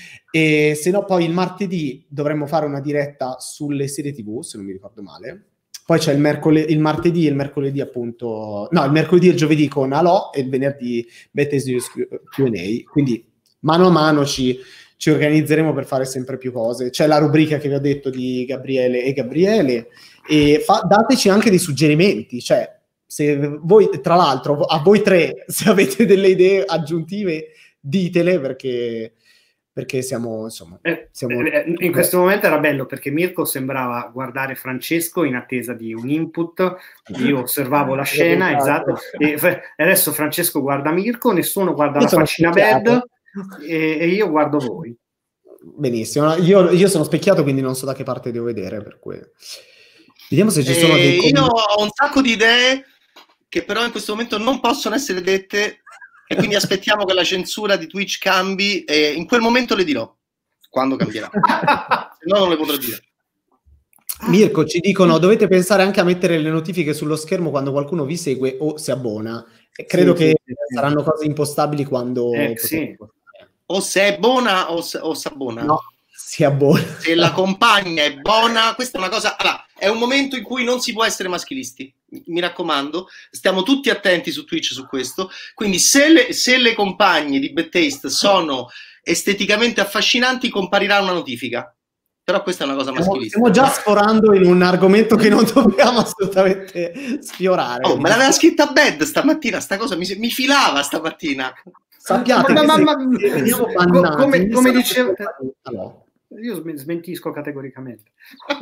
E se no poi il martedì dovremmo fare una diretta sulle serie TV, se non mi ricordo male. Poi c'è il martedì e il mercoledì, appunto, no, il mercoledì e il giovedì con Alò e il venerdì Bettes News Q&A. Quindi mano a mano ci organizzeremo per fare sempre più cose. C'è la rubrica che vi ho detto di Gabriele e Gabriele, e dateci anche dei suggerimenti, cioè se voi, tra l'altro, a voi tre, se avete delle idee aggiuntive, ditele, perché siamo, insomma... in questo momento era bello, perché Mirko sembrava guardare Francesco in attesa di un input, io osservavo la scena, esatto, e adesso Francesco guarda Mirko, nessuno guarda la faccina bad, e io guardo voi. Benissimo, io sono specchiato, quindi non so da che parte devo vedere, per cui... Vediamo se ci sono dei... Io ho un sacco di idee che però in questo momento non possono essere dette, e quindi aspettiamo che la censura di Twitch cambi, e in quel momento le dirò, quando cambierà. Se no non le potrò dire. Mirko, ci dicono, dovete pensare anche a mettere le notifiche sullo schermo quando qualcuno vi segue o si abbona. E credo che saranno cose impostabili quando... Sì. O se è buona o s'abbona. No, si abbona. Se la compagna è buona, questa è una cosa... Allora, è un momento in cui non si può essere maschilisti. Mi raccomando, stiamo tutti attenti su Twitch su questo. Quindi se le compagne di Bad Taste sono esteticamente affascinanti, comparirà una notifica. Però questa è una cosa maschilista. Stiamo già sforando in un argomento che non dobbiamo assolutamente sfiorare. Oh, me l'aveva scritta Bad stamattina, sta cosa mi filava stamattina. Sappiate come dicevo, io smentisco categoricamente.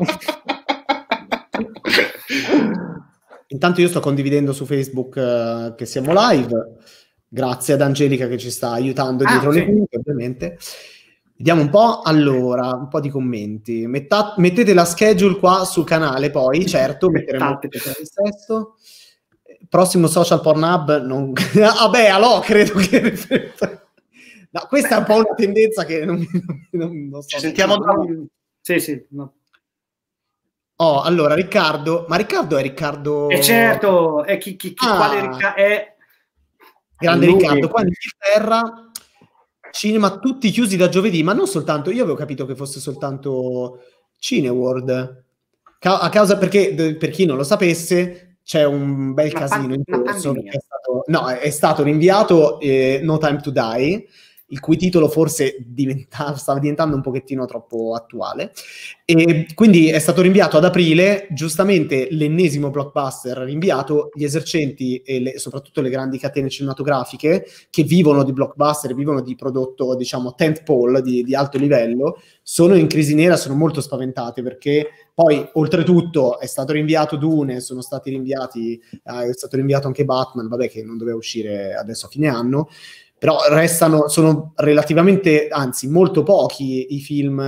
Intanto io sto condividendo su Facebook che siamo live, grazie ad Angelica che ci sta aiutando dietro le quinte, ovviamente. Vediamo un po', allora, un po' di commenti. Mettete la schedule qua sul canale, poi, certo, metteremo il sesto. Prossimo social Pornhub, non... Vabbè, allora credo che... No, questa è un po' una tendenza che non so. Ci sentiamo dopo. Sì, no. Oh, allora, Riccardo... Ma Riccardo è Riccardo... certo, è quale Riccardo è... Grande Riccardo, qua in Inghilterra, cinema tutti chiusi da giovedì, ma non soltanto... Io avevo capito che fosse soltanto Cineworld. A causa, perché, per chi non lo sapesse... C'è un bel casino in corso. È stato rinviato No Time to Die, il cui titolo forse stava diventando un pochettino troppo attuale, e quindi è stato rinviato ad aprile, giustamente l'ennesimo blockbuster rinviato. Gli esercenti e soprattutto le grandi catene cinematografiche che vivono di blockbuster, vivono di prodotto, diciamo, tentpole di alto livello, sono in crisi nera, sono molto spaventate, perché poi oltretutto è stato rinviato Dune, è stato rinviato anche Batman, vabbè, che non doveva uscire adesso a fine anno, però sono relativamente, anzi molto pochi i film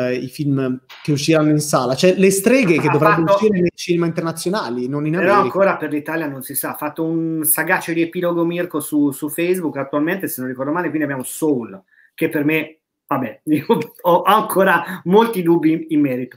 che usciranno in sala. Cioè le streghe che dovrebbero uscire nei cinema internazionali, non in America. Però ancora per l'Italia non si sa. Ha fatto un sagace riepilogo Mirko su Facebook attualmente, se non ricordo male, quindi abbiamo Soul, che per me, vabbè, ho ancora molti dubbi in merito.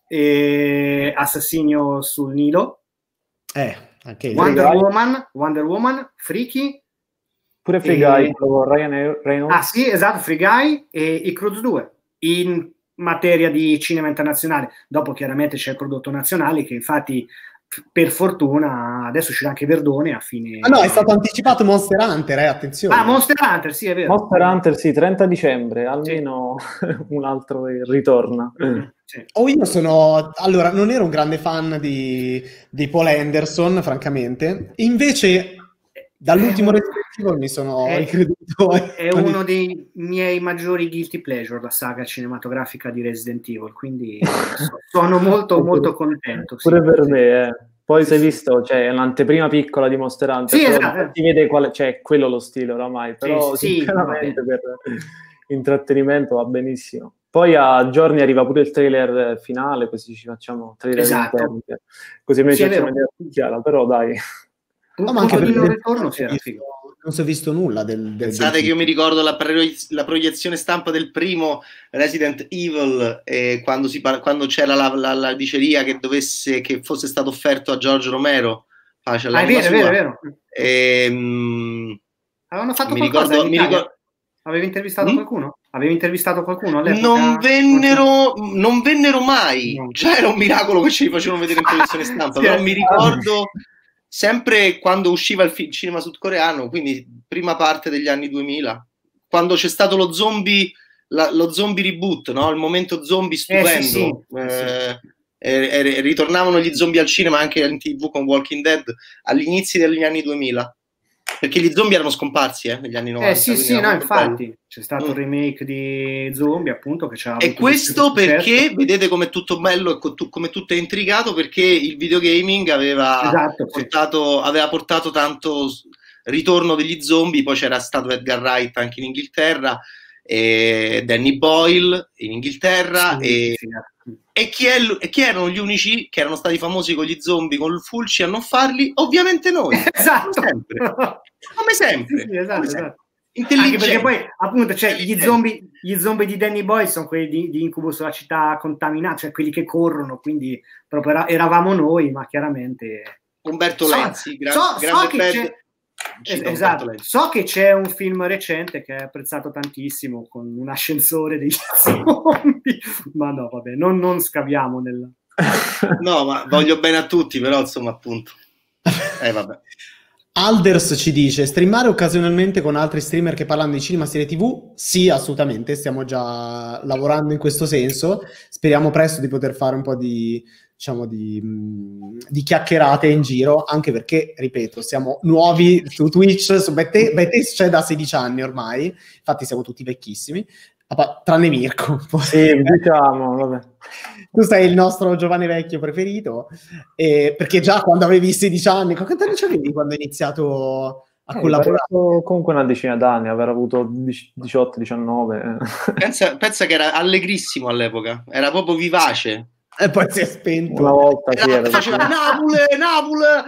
Assassinio sul Nilo, anche Wonder Woman, Freaky, pure Free Guy, Ryan Reynolds. Ah sì, esatto, Free Guy e i Cruz 2 in materia di cinema internazionale. Dopo chiaramente c'è il prodotto nazionale, che infatti per fortuna adesso uscirà anche Verdone a fine... Ah no, è stato anticipato Monster Hunter, attenzione. Ah, Monster Hunter, sì, è vero. Monster Hunter, sì, 30 dicembre, almeno un altro ritorna. Sì. Allora, non ero un grande fan di Paul Anderson, francamente. Invece, dall'ultimo Resident Evil mi sono ricreduto. È uno dei miei maggiori guilty pleasure, la saga cinematografica di Resident Evil, quindi sono molto, molto contento. Pure per me, Poi si è visto, cioè, l'anteprima piccola di Monster Hunter, sì, esatto. Si vede cioè, quello lo stile oramai, però sinceramente per intrattenimento va benissimo. Poi a giorni arriva pure il trailer finale, così ci facciamo trailer interni, così invece facciamo vedere più chiara, però dai. No, ma anche per il ritorno si era figo. Non si è visto nulla Pensate che io mi ricordo la proiezione stampa del primo Resident Evil, quando c'era la diceria che fosse stato offerto a George Romero. È vero. Avevano fatto qualcosa Avevi intervistato qualcuno? Avevi intervistato qualcuno all'epoca? Non vennero mai. No. Già era un miracolo che ce li facevano vedere in proiezione stampa, però mi ricordo sempre quando usciva il cinema sudcoreano, quindi prima parte degli anni 2000, quando c'è stato lo zombie reboot, no? Il momento zombie stupendo. Ritornavano gli zombie al cinema, anche in TV con Walking Dead, agli inizi degli anni 2000. Perché gli zombie erano scomparsi negli anni 90. Infatti c'è stato un remake di Zombie, appunto, che c'ha e questo perché vedete com'è tutto bello e come tutto è intricato, perché il videogaming aveva portato tanto ritorno degli zombie. Poi c'era stato Edgar Wright anche in Inghilterra, e Danny Boyle in Inghilterra, e chi erano gli unici che erano stati famosi con gli zombie, con il Fulci, a non farli? Ovviamente noi. Esatto. Come sempre. Sì, esatto. Intelligente. Anche perché poi appunto gli zombie di Danny Boyle sono quelli di Incubo sulla città contaminata, cioè quelli che corrono, quindi proprio eravamo noi, ma chiaramente Umberto Lenzi, grande esatto. So che c'è un film recente che è apprezzato tantissimo, con un ascensore degli zombie, ma no, vabbè, non scaviamo nel... No, ma voglio bene a tutti, però insomma, appunto, vabbè. Alders ci dice: streamare occasionalmente con altri streamer che parlano di cinema, serie TV? Sì, assolutamente, stiamo già lavorando in questo senso. Speriamo presto di poter fare un po' di chiacchierate in giro, anche perché, ripeto, siamo nuovi su Twitch, su Betes c'è da 16 anni ormai, infatti siamo tutti vecchissimi, tranne Mirko. Sì, diciamo, vabbè. Tu sei il nostro giovane vecchio preferito, perché già quando avevi 16 anni, quanti anni avevi quando hai iniziato a collaborare? Comunque una decina d'anni, aver avuto 18-19. Pensa che era allegrissimo all'epoca, era proprio vivace. E poi si è spento. Una volta faceva Napoli,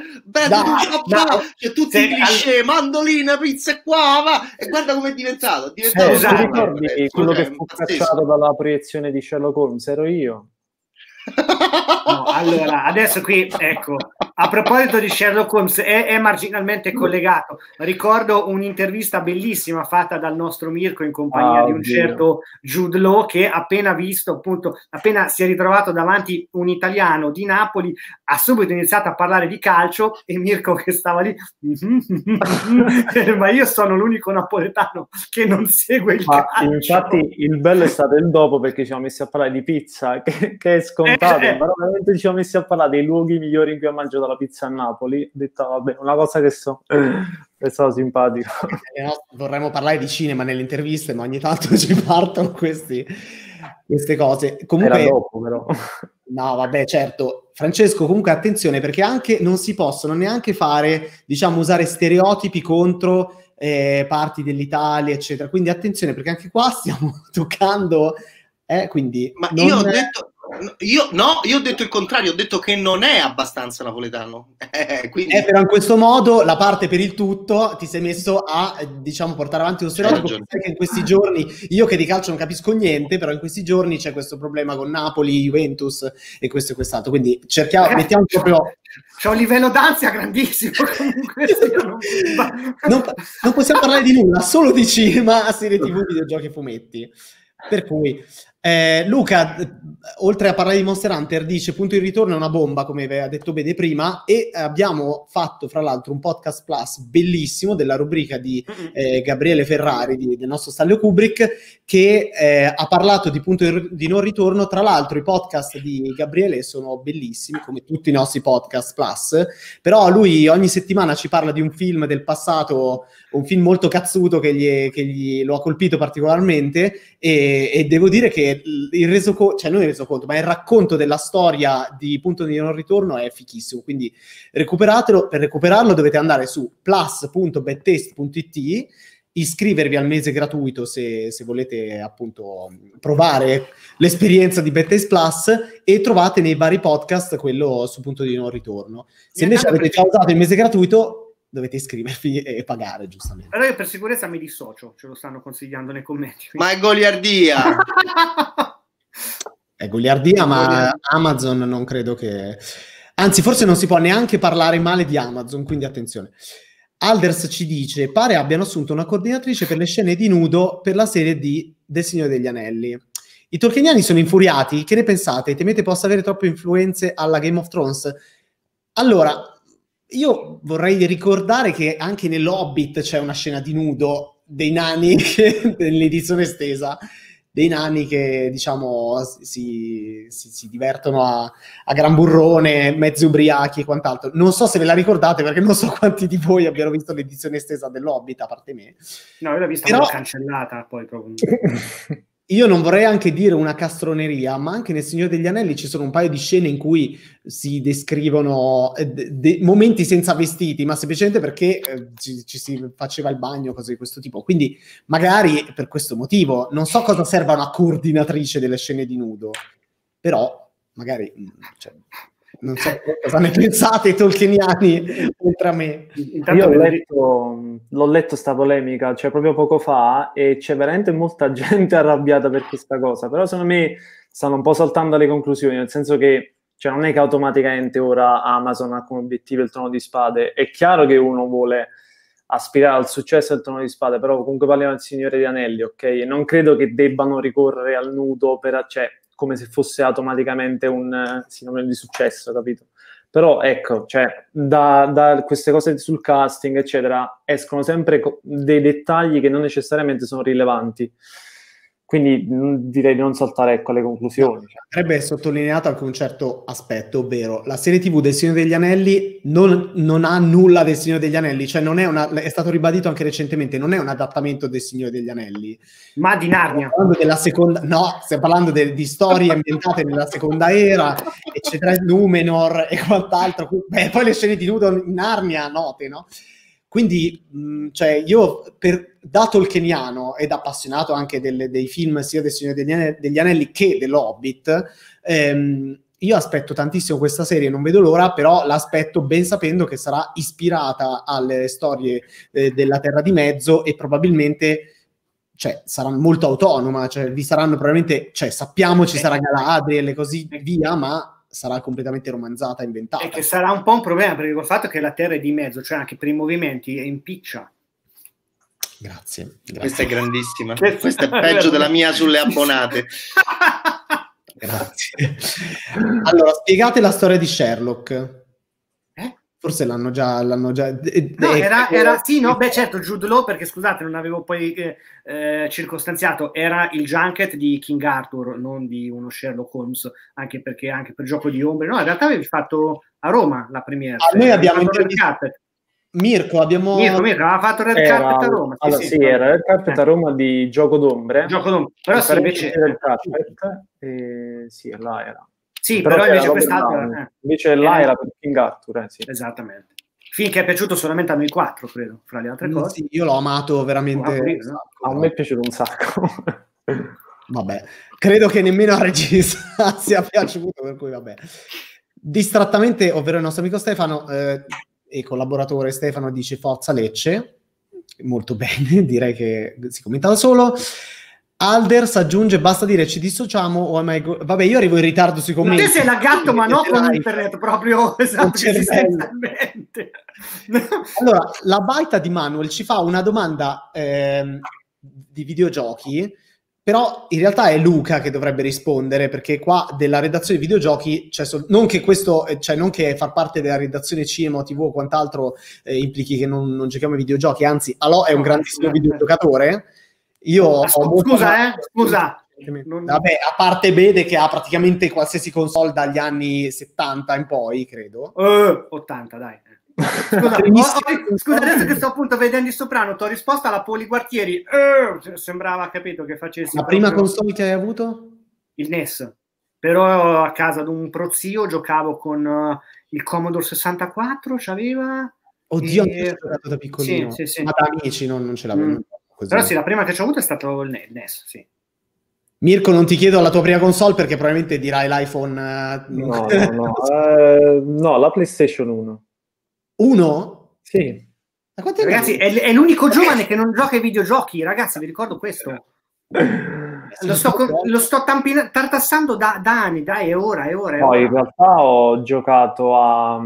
c'è tutti i cliché, mandolina, pizza e qua, va. E guarda come è diventato. Ti ricordi quello che fu cacciato dalla proiezione di Sherlock Holmes? Ero io. No, allora, adesso qui, ecco, a proposito di Sherlock Holmes, è marginalmente collegato. Ricordo un'intervista bellissima fatta dal nostro Mirko in compagnia di un certo Jude Law, che appena visto, appunto, appena si è ritrovato davanti un italiano di Napoli, ha subito iniziato a parlare di calcio, e Mirko che stava lì, ma io sono l'unico napoletano che non segue il calcio. Infatti il bello è stato il dopo, perché ci siamo messi a parlare di pizza, che è scontato, però veramente ci siamo messi a parlare dei luoghi migliori in cui ho mangiato la pizza a Napoli. Ho detto, vabbè, una cosa che è stato simpatico. Vorremmo parlare di cinema nelle interviste, ma ogni tanto ci partono queste cose. Comunque, era dopo, però. No, vabbè, certo. Francesco, comunque attenzione, perché anche non si possono neanche fare, diciamo, usare stereotipi contro parti dell'Italia, eccetera. Quindi attenzione, perché anche qua stiamo toccando... quindi ma io ho detto il contrario, ho detto che non è abbastanza napoletano. Quindi... però in questo modo la parte per il tutto ti sei messo a, diciamo, portare avanti uno stereotipo. Sai che in questi giorni, io che di calcio non capisco niente, però in questi giorni c'è questo problema con Napoli, Juventus e questo e quest'altro, quindi mettiamo proprio... C'è un livello d'ansia grandissimo, comunque non possiamo parlare di nulla, solo di cinema, serie TV, videogiochi e fumetti. Per cui Luca, oltre a parlare di Monster Hunter, dice Punto di ritorno è una bomba, come aveva detto bene prima, e abbiamo fatto fra l'altro un podcast plus bellissimo della rubrica di Gabriele Ferrari, del nostro Stanley Kubrick, che ha parlato di Punto di non ritorno. Tra l'altro i podcast di Gabriele sono bellissimi, come tutti i nostri podcast plus, però lui ogni settimana ci parla di un film del passato, un film molto cazzuto che lo ha colpito particolarmente, e devo dire che il resoconto, ma il racconto della storia di Punto di non ritorno è fichissimo, quindi recuperatelo. Per recuperarlo dovete andare su plus.bedtaste.it, iscrivervi al mese gratuito se volete appunto provare l'esperienza di Bedtaste Plus, e trovate nei vari podcast quello su Punto di non ritorno. Se invece avete già usato il mese gratuito dovete iscrivervi e pagare, giustamente. Allora io per sicurezza mi dissocio, ce lo stanno consigliando nei commenti. Ma è goliardia! È goliardia, ma Amazon non credo che... Anzi, forse non si può neanche parlare male di Amazon, quindi attenzione. Alders ci dice, pare abbiano assunto una coordinatrice per le scene di nudo per la serie di Del Signore degli Anelli. I tolkieniani sono infuriati, che ne pensate? Temete possa avere troppe influenze alla Game of Thrones? Allora... io vorrei ricordare che anche nell'Hobbit c'è una scena di nudo dei nani, nell'edizione estesa, dei nani che, diciamo, si divertono a gran burrone, mezzi ubriachi e quant'altro. Non so se ve la ricordate, perché non so quanti di voi abbiano visto l'edizione estesa dell'Hobbit, a parte me. No, io l'ho vista, però... cancellata poi proprio. Io non vorrei anche dire una castroneria, ma anche nel Signore degli Anelli ci sono un paio di scene in cui si descrivono momenti senza vestiti, ma semplicemente perché ci si faceva il bagno, cose di questo tipo. Quindi magari per questo motivo, non so cosa serva una coordinatrice delle scene di nudo, però magari... non so cosa ne pensate i tolkieniani oltre a me. Io l'ho letto sta polemica, cioè proprio poco fa, e c'è veramente molta gente arrabbiata per questa cosa, però secondo me stanno un po' saltando alle conclusioni, nel senso che cioè, non è che automaticamente ora Amazon ha come obiettivo il Trono di Spade. È chiaro che uno vuole aspirare al successo del Trono di Spade, però comunque parliamo del Signore degli Anelli, ok? Non credo che debbano ricorrere al nudo come se fosse automaticamente un sinonimo di successo, capito? Però ecco, cioè, da queste cose sul casting, eccetera, escono sempre dei dettagli che non necessariamente sono rilevanti. Quindi direi di non saltare, ecco, alle conclusioni. Andrebbe sottolineato anche un certo aspetto, ovvero la serie TV del Signore degli Anelli non ha nulla del Signore degli Anelli, cioè non è è stato ribadito anche recentemente, non è un adattamento del Signore degli Anelli. Ma di Narnia. Stiamo parlando di storie ambientate nella seconda era, eccetera, Numenor e quant'altro. Poi le scene di nudo in Narnia, note, no? Quindi, cioè, io da tolkieniano ed appassionato anche dei film sia del Signore degli Anelli che dell'Hobbit, io aspetto tantissimo questa serie, non vedo l'ora, però l'aspetto ben sapendo che sarà ispirata alle storie della Terra di Mezzo, e probabilmente cioè, sarà molto autonoma, cioè vi saranno probabilmente, cioè sappiamo ci sarà Galadriel e così via, ma sarà completamente romanzata, inventata. E che sarà un po' un problema, perché col fatto che la Terra è di mezzo, cioè anche per i movimenti, è impiccia. Grazie. Questa è grandissima. Questa è peggio della mia sulle abbonate. Grazie. Allora, spiegate la storia di Sherlock. Forse l'hanno già no, sì, no, beh certo, Jude Law, perché scusate, non avevo poi circostanziato, era il junket di King Arthur, non di uno Sherlock Holmes, anche perché anche per Gioco di Ombre, no, in realtà avevi fatto a Roma la premiere. Noi abbiamo Mirko aveva fatto Red Carpet a Roma. Allora, sì, era Red Carpet a Roma di Gioco d'Ombre. Però sì, invece Red Carpet, sì, là era. Sì, però invece quest'altro invece là era per King Arthur, sì. Esattamente. Finché è piaciuto solamente a noi 4, credo, fra le altre cose. Sì, io l'ho amato veramente. A me è piaciuto un sacco. Vabbè, credo che nemmeno a regista sia piaciuto, per cui vabbè. Distrattamente, ovvero il nostro amico Stefano e collaboratore Stefano dice Forza Lecce, molto bene, direi che si commenta da solo. Alders aggiunge basta dire ci dissociamo o vabbè, io arrivo in ritardo sui commenti. Ma te sei laggato, ma no con internet proprio, esatto, Allora, la baita di Manuel ci fa una domanda di videogiochi, però in realtà è Luca che dovrebbe rispondere, perché qua della redazione di videogiochi non che questo, cioè non che far parte della redazione cinema o TV o quant'altro implichi che non giochiamo ai videogiochi, anzi Alò è un grandissimo videogiocatore. Io scusa. Vabbè, a parte Bede che ha praticamente qualsiasi console dagli anni 70 in poi, credo. 80, dai. Scusa, adesso che sto appunto vedendo il Soprano, ti ho risposto alla Poliguartieri. Sembrava, capito, che facessi la prima console che hai avuto? Il NES. Però a casa di un prozio giocavo con il Commodore 64, c'aveva. Oddio, anche ho giocato da piccolino. Sì. Ma da amici non ce l'avevo. Così. Però sì, la prima che ci ho avuto è stato il NES, sì. Mirko, non ti chiedo la tua prima console perché probabilmente dirai l'iPhone. No, la PlayStation 1. 1? Sì. Ragazzi, è l'unico giovane che non gioca ai videogiochi, ragazzi, vi ricordo questo. Lo sto tartassando da anni, dai, è ora. No, in realtà ho giocato a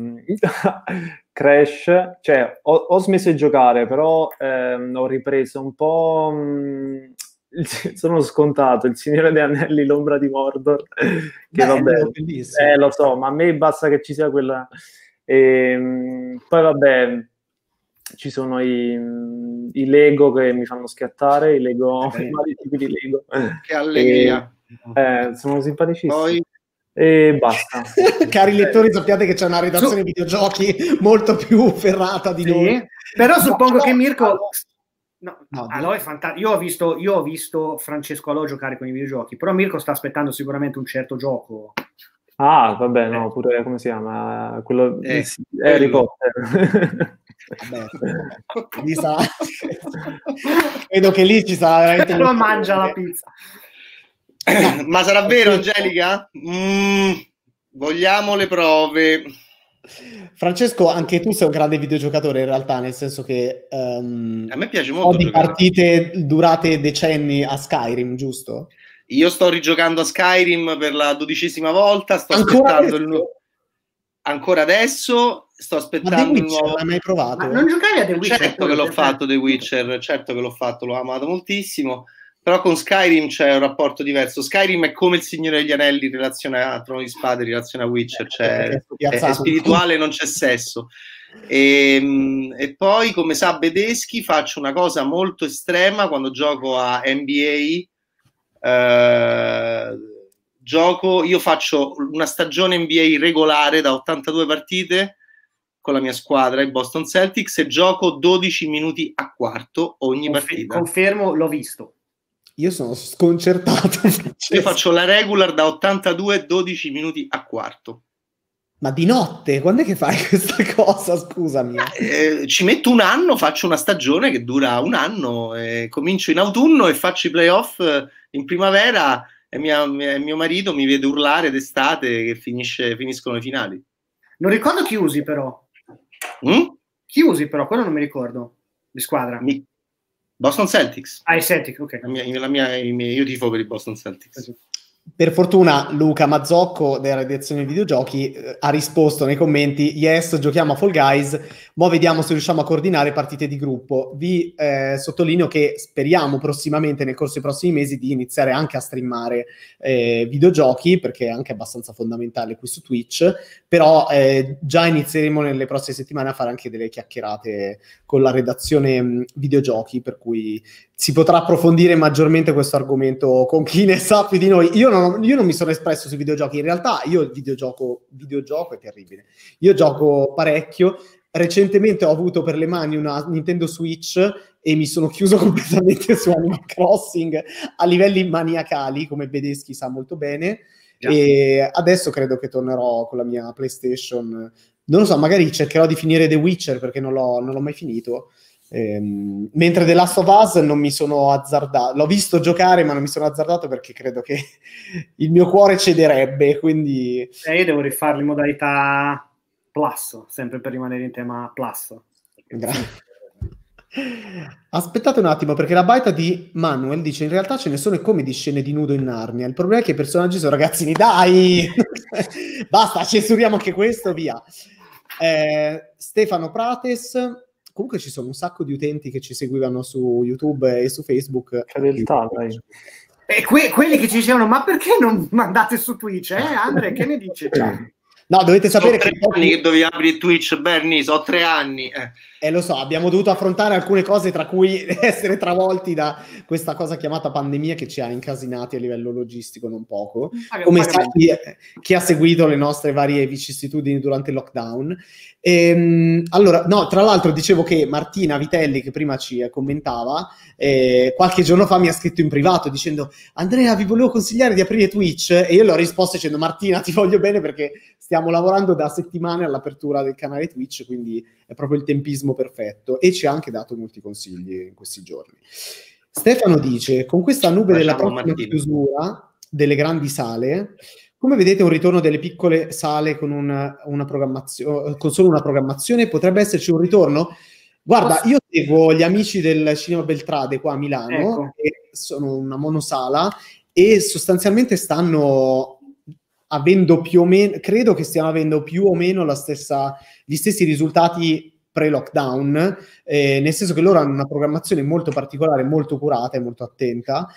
Crash, cioè ho smesso di giocare, però ho ripreso un po', sono scontato, Il Signore degli Anelli, l'ombra di Mordor, che vabbè, lo so, ma a me basta che ci sia quella. Poi vabbè, ci sono i Lego che mi fanno schiattare, i Lego, vari tipi di Lego. Che allegria. Sono simpaticissimi. Poi... E basta. Cari lettori, sappiate che c'è una redazione videogiochi molto più ferrata di noi. Però suppongo che Mirko... Alò è fantastico. Io ho visto Francesco Alò giocare con i videogiochi, però Mirko sta aspettando sicuramente un certo gioco. Ah, vabbè, no, pure come si chiama? Quello Harry Potter. Vabbè, vedo che lì ci sarà veramente lo mangia la pizza. Ma sarà vero, Angelica? Vogliamo le prove. Francesco, anche tu sei un grande videogiocatore in realtà, nel senso che a me piace molto di partite durate decenni a Skyrim, giusto? Io sto rigiocando a Skyrim per la 12ª volta, sto ancora aspettando ancora adesso, sto aspettando il nuovo. Non l'hai mai provato? Ma non giocavi a The Witcher? Certo che l'ho fatto The Witcher, certo che l'ho fatto, l'ho amato moltissimo, però con Skyrim c'è un rapporto diverso. Skyrim è come il Signore degli Anelli in relazione a Trono di Spade, in relazione a Witcher, cioè è spirituale, non c'è sesso. E poi, come sa Bedeschi, faccio una cosa molto estrema quando gioco a NBA. Io faccio una stagione NBA regolare da 82 partite con la mia squadra, i Boston Celtics, e gioco 12 minuti a quarto ogni partita. Confermo, l'ho visto. Io sono sconcertato. Io faccio la regular da 82, 12 minuti a quarto. Ma di notte? Quando è che fai questa cosa? Scusami. Ci metto un anno, faccio una stagione che dura un anno, comincio in autunno e faccio i playoff in primavera e mio marito mi vede urlare d'estate che finiscono i finali. Non ricordo chi usi però. Chi usi però? Quello non mi ricordo. Di squadra. Boston Celtics. Ah, i Celtics, ok. Io tifo per i Boston Celtics. Per fortuna Luca Mazzocco della redazione dei videogiochi ha risposto nei commenti: yes, giochiamo a Fall Guys, mo vediamo se riusciamo a coordinare partite di gruppo. Vi sottolineo che speriamo prossimamente, nel corso dei prossimi mesi, di iniziare anche a streamare videogiochi, perché è anche abbastanza fondamentale qui su Twitch, però già inizieremo nelle prossime settimane a fare anche delle chiacchierate con la redazione videogiochi, per cui si potrà approfondire maggiormente questo argomento con chi ne sa più di noi. Io non mi sono espresso sui videogiochi, in realtà io il videogioco è terribile. Io gioco parecchio, recentemente ho avuto per le mani una Nintendo Switch e mi sono chiuso completamente su Animal Crossing a livelli maniacali, come Bedeschi sa molto bene, e adesso credo che tornerò con la mia PlayStation. Non lo so, magari cercherò di finire The Witcher, perché non l'ho mai finito. Mentre The Last of Us non mi sono azzardato, l'ho visto giocare ma non mi sono azzardato perché credo che il mio cuore cederebbe, quindi io devo rifarlo in modalità Plus, sempre per rimanere in tema Plus. Aspettate un attimo, perché la baita di Manuel dice: in realtà ce ne sono come di scene di nudo in Narnia, il problema è che i personaggi sono ragazzini. Dai, basta, censuriamo anche questo, via. Stefano Prates: comunque ci sono un sacco di utenti che ci seguivano su YouTube e su Facebook. Fedeltà, dai. E quelli che ci dicevano: ma perché non mandate su Twitch? Andre, che ne dici? No, dovete sapere che 3 anni che dovevi aprire Twitch, Bernie, so 3 anni. Lo so, abbiamo dovuto affrontare alcune cose, tra cui essere travolti da questa cosa chiamata pandemia, che ci ha incasinati a livello logistico non poco, come sa chi ha seguito le nostre varie vicissitudini durante il lockdown. Allora, no, tra l'altro dicevo che Martina Vitelli, che prima ci commentava, qualche giorno fa mi ha scritto in privato dicendo: Andrea, vi volevo consigliare di aprire Twitch, e io le ho risposto dicendo: Martina, ti voglio bene, perché stiamo lavorando da settimane all'apertura del canale Twitch, quindi è proprio il tempismo perfetto, e ci ha anche dato molti consigli in questi giorni. Stefano dice: con questa nube della prossima chiusura delle grandi sale, come vedete un ritorno delle piccole sale con una programmazione, con solo una programmazione? Potrebbe esserci un ritorno? Guarda, io seguo gli amici del Cinema Beltrade qua a Milano, che sono una monosala, e sostanzialmente stanno avendo più o meno, credo che stiano avendo più o meno gli stessi risultati pre-lockdown, nel senso che loro hanno una programmazione molto particolare, molto curata e molto attenta,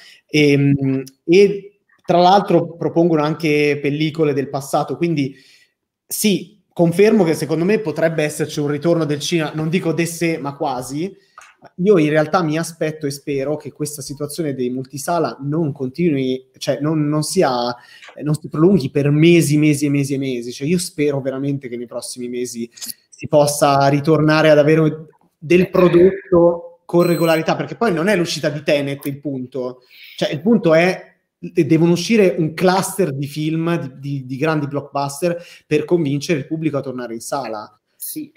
e tra l'altro propongono anche pellicole del passato, quindi sì, confermo che secondo me potrebbe esserci un ritorno del cinema, non dico de sé, ma quasi. Io in realtà mi aspetto e spero che questa situazione dei multisala non continui, cioè non si prolunghi per mesi. Cioè io spero veramente che nei prossimi mesi si possa ritornare ad avere del prodotto con regolarità, perché poi non è l'uscita di Tenet il punto, cioè il punto è devono uscire un cluster di film di grandi blockbuster per convincere il pubblico a tornare in sala. Sì,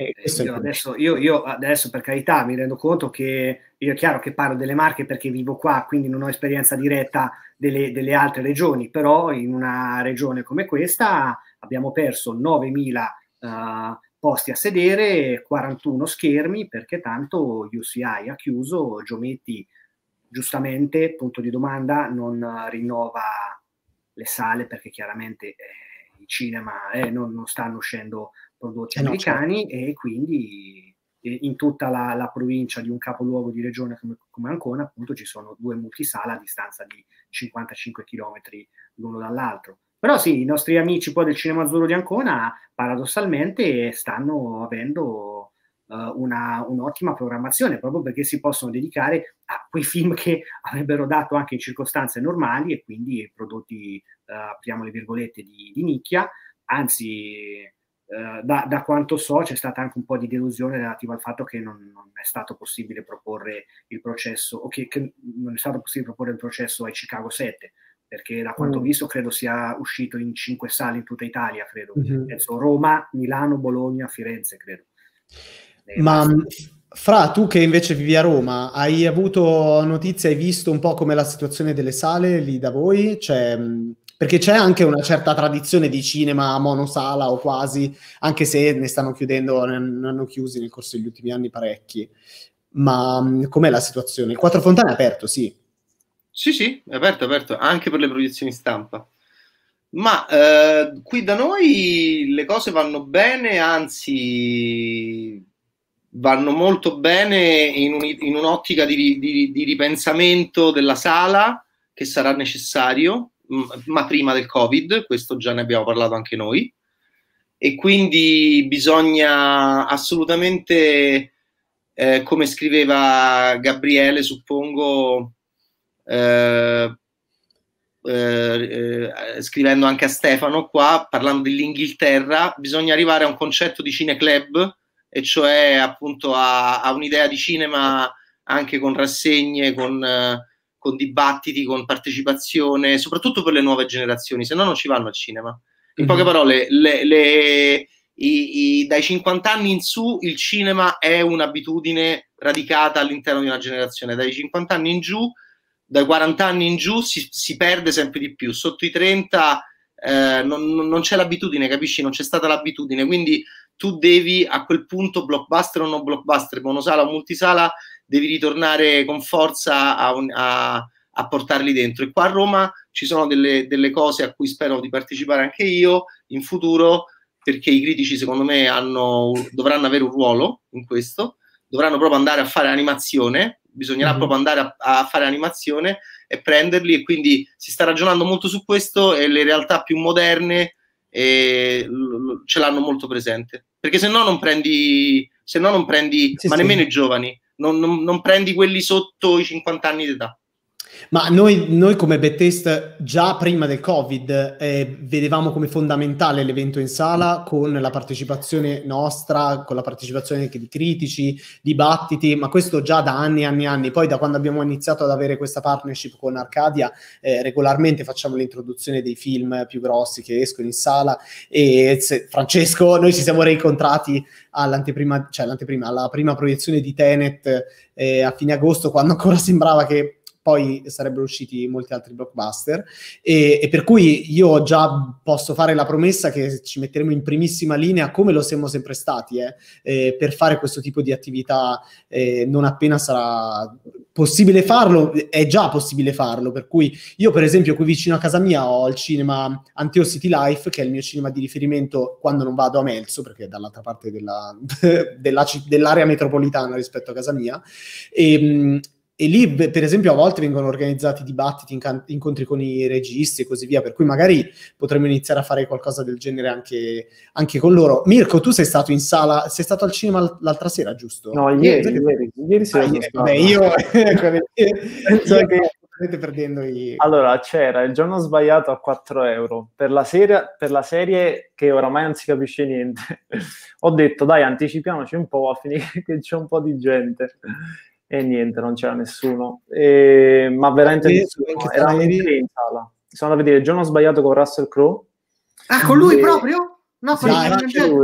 io adesso per carità mi rendo conto che io è chiaro che parlo delle Marche perché vivo qua, quindi non ho esperienza diretta delle altre regioni, però in una regione come questa abbiamo perso 9.000 posti a sedere, 41 schermi, perché tanto UCI ha chiuso, Giometti giustamente, punto di domanda, non rinnova le sale perché chiaramente i cinema non stanno uscendo prodotti americani, certo. E quindi in tutta la provincia di un capoluogo di regione come Ancona, appunto, ci sono 2 multisala a distanza di 55 chilometri l'uno dall'altro. Però sì, i nostri amici poi del Cinema Azzurro di Ancona paradossalmente stanno avendo un'ottima programmazione, proprio perché si possono dedicare a quei film che avrebbero dato anche in circostanze normali, e quindi prodotti, apriamo le virgolette, di nicchia. Anzi, da quanto so c'è stata anche un po' di delusione relativa al fatto che non è stato possibile proporre il processo, o che non è stato possibile proporre il processo ai Chicago 7, perché da quanto ho visto credo sia uscito in 5 sale in tutta Italia, credo. Penso Roma, Milano, Bologna, Firenze, credo. Ma Fra, tu che invece vivi a Roma, hai avuto notizie, hai visto un po' com'è la situazione delle sale lì da voi? Perché c'è anche una certa tradizione di cinema monosala o quasi, anche se ne stanno chiudendo, ne hanno chiusi nel corso degli ultimi anni parecchi. com'è la situazione? Il Quattro Fontane è aperto, sì. Sì, è aperto, anche per le proiezioni stampa. Ma qui da noi le cose vanno bene, anzi vanno molto bene in un'ottica di ripensamento della sala che sarà necessario, ma prima del Covid, questo già ne abbiamo parlato anche noi, e quindi bisogna assolutamente, come scriveva Gabriele, suppongo, scrivendo anche a Stefano qua, parlando dell'Inghilterra, bisogna arrivare a un concetto di cineclub, e cioè appunto a un'idea di cinema anche con rassegne, con dibattiti, con partecipazione, soprattutto per le nuove generazioni, se no non ci vanno al cinema. In poche parole, dai 50 anni in su il cinema è un'abitudine radicata all'interno di una generazione, dai 50 anni in giù, dai 40 anni in giù si perde sempre di più, sotto i 30 non c'è l'abitudine, capisci? Non c'è stata l'abitudine, quindi tu devi a quel punto, blockbuster o no blockbuster, monosala o multisala, devi ritornare con forza a portarli dentro. E qua a Roma ci sono delle cose a cui spero di partecipare anche io in futuro, perché i critici secondo me dovranno avere un ruolo in questo, dovranno proprio andare a fare animazione, bisognerà proprio andare a fare animazione e prenderli, e quindi si sta ragionando molto su questo, e le realtà più moderne ce l'hanno molto presente, perché se no non prendi ma nemmeno i giovani, non prendi quelli sotto i 50 anni d'età. Ma noi come Bettest già prima del Covid vedevamo come fondamentale l'evento in sala, con la partecipazione nostra, con la partecipazione di critici, dibattiti, ma questo già da anni e anni e anni. Poi da quando abbiamo iniziato ad avere questa partnership con Arcadia, regolarmente facciamo l'introduzione dei film più grossi che escono in sala, e Francesco, noi ci siamo rincontrati alla prima proiezione di Tenet a fine agosto, quando ancora sembrava che poi sarebbero usciti molti altri blockbuster, e per cui io già posso fare la promessa che ci metteremo in primissima linea, come lo siamo sempre stati, per fare questo tipo di attività non appena sarà possibile farlo. È già possibile farlo, per cui io per esempio qui vicino a casa mia ho il cinema Anteo City Life, che è il mio cinema di riferimento quando non vado a Melzo, perché è dall'altra parte dell'area metropolitana rispetto a casa mia, e lì, per esempio, a volte vengono organizzati dibattiti, incontri con i registi e così via, per cui magari potremmo iniziare a fare qualcosa del genere anche con loro. Mirko, tu sei stato in sala, sei stato al cinema l'altra sera, giusto? No, ieri sera sono stato. Beh, io state perdendo Allora, c'era Il giorno sbagliato a 4 euro per la serie che oramai non si capisce niente. Ho detto, dai, anticipiamoci un po', a finire che c'è un po' di gente. E niente, non c'era nessuno, ma veramente nessuno. Era in sala. Sono andato a vedere Il giorno sbagliato con Russell Crowe. Ah, con lui proprio? No, anche lui.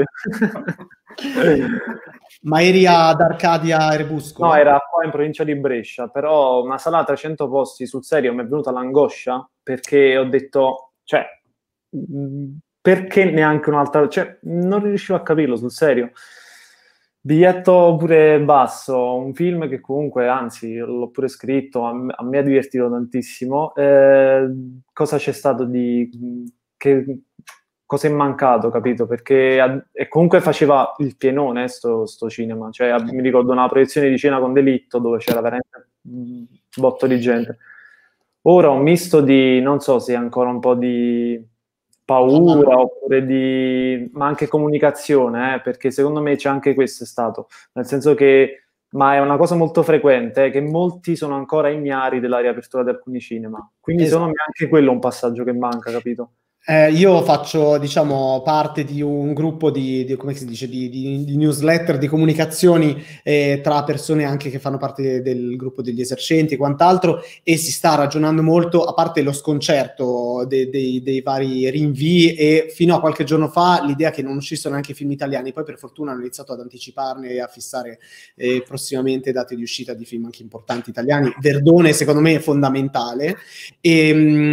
Ma eri ad Arcadia Erebusco? No, era qua in provincia di Brescia, però una sala a 300 posti, sul serio mi è venuta l'angoscia, perché ho detto, cioè, perché neanche un'altra, cioè, non riuscivo a capirlo, sul serio. Biglietto pure basso, un film che comunque, anzi, l'ho pure scritto, a me ha divertito tantissimo. Cosa c'è stato cosa è mancato, capito? Perché comunque faceva il pienone sto cinema, cioè mi ricordo una proiezione di Cena con Delitto dove c'era veramente un botto di gente. Ora un misto di, non so se è ancora un po' di paura oppure ma anche comunicazione, perché secondo me c'è anche questo, è stato, nel senso che, ma è una cosa molto frequente, che molti sono ancora ignari della riapertura di alcuni cinema, quindi secondo me anche quello è un passaggio che manca, capito? Io faccio, diciamo, parte di un gruppo come si dice, di newsletter, di comunicazioni tra persone anche che fanno parte del gruppo degli esercenti e quant'altro, e si sta ragionando molto, a parte lo sconcerto dei vari rinvii, e fino a qualche giorno fa l'idea che non uscissero neanche film italiani. Poi per fortuna hanno iniziato ad anticiparne e a fissare prossimamente date di uscita di film anche importanti italiani. Verdone secondo me è fondamentale,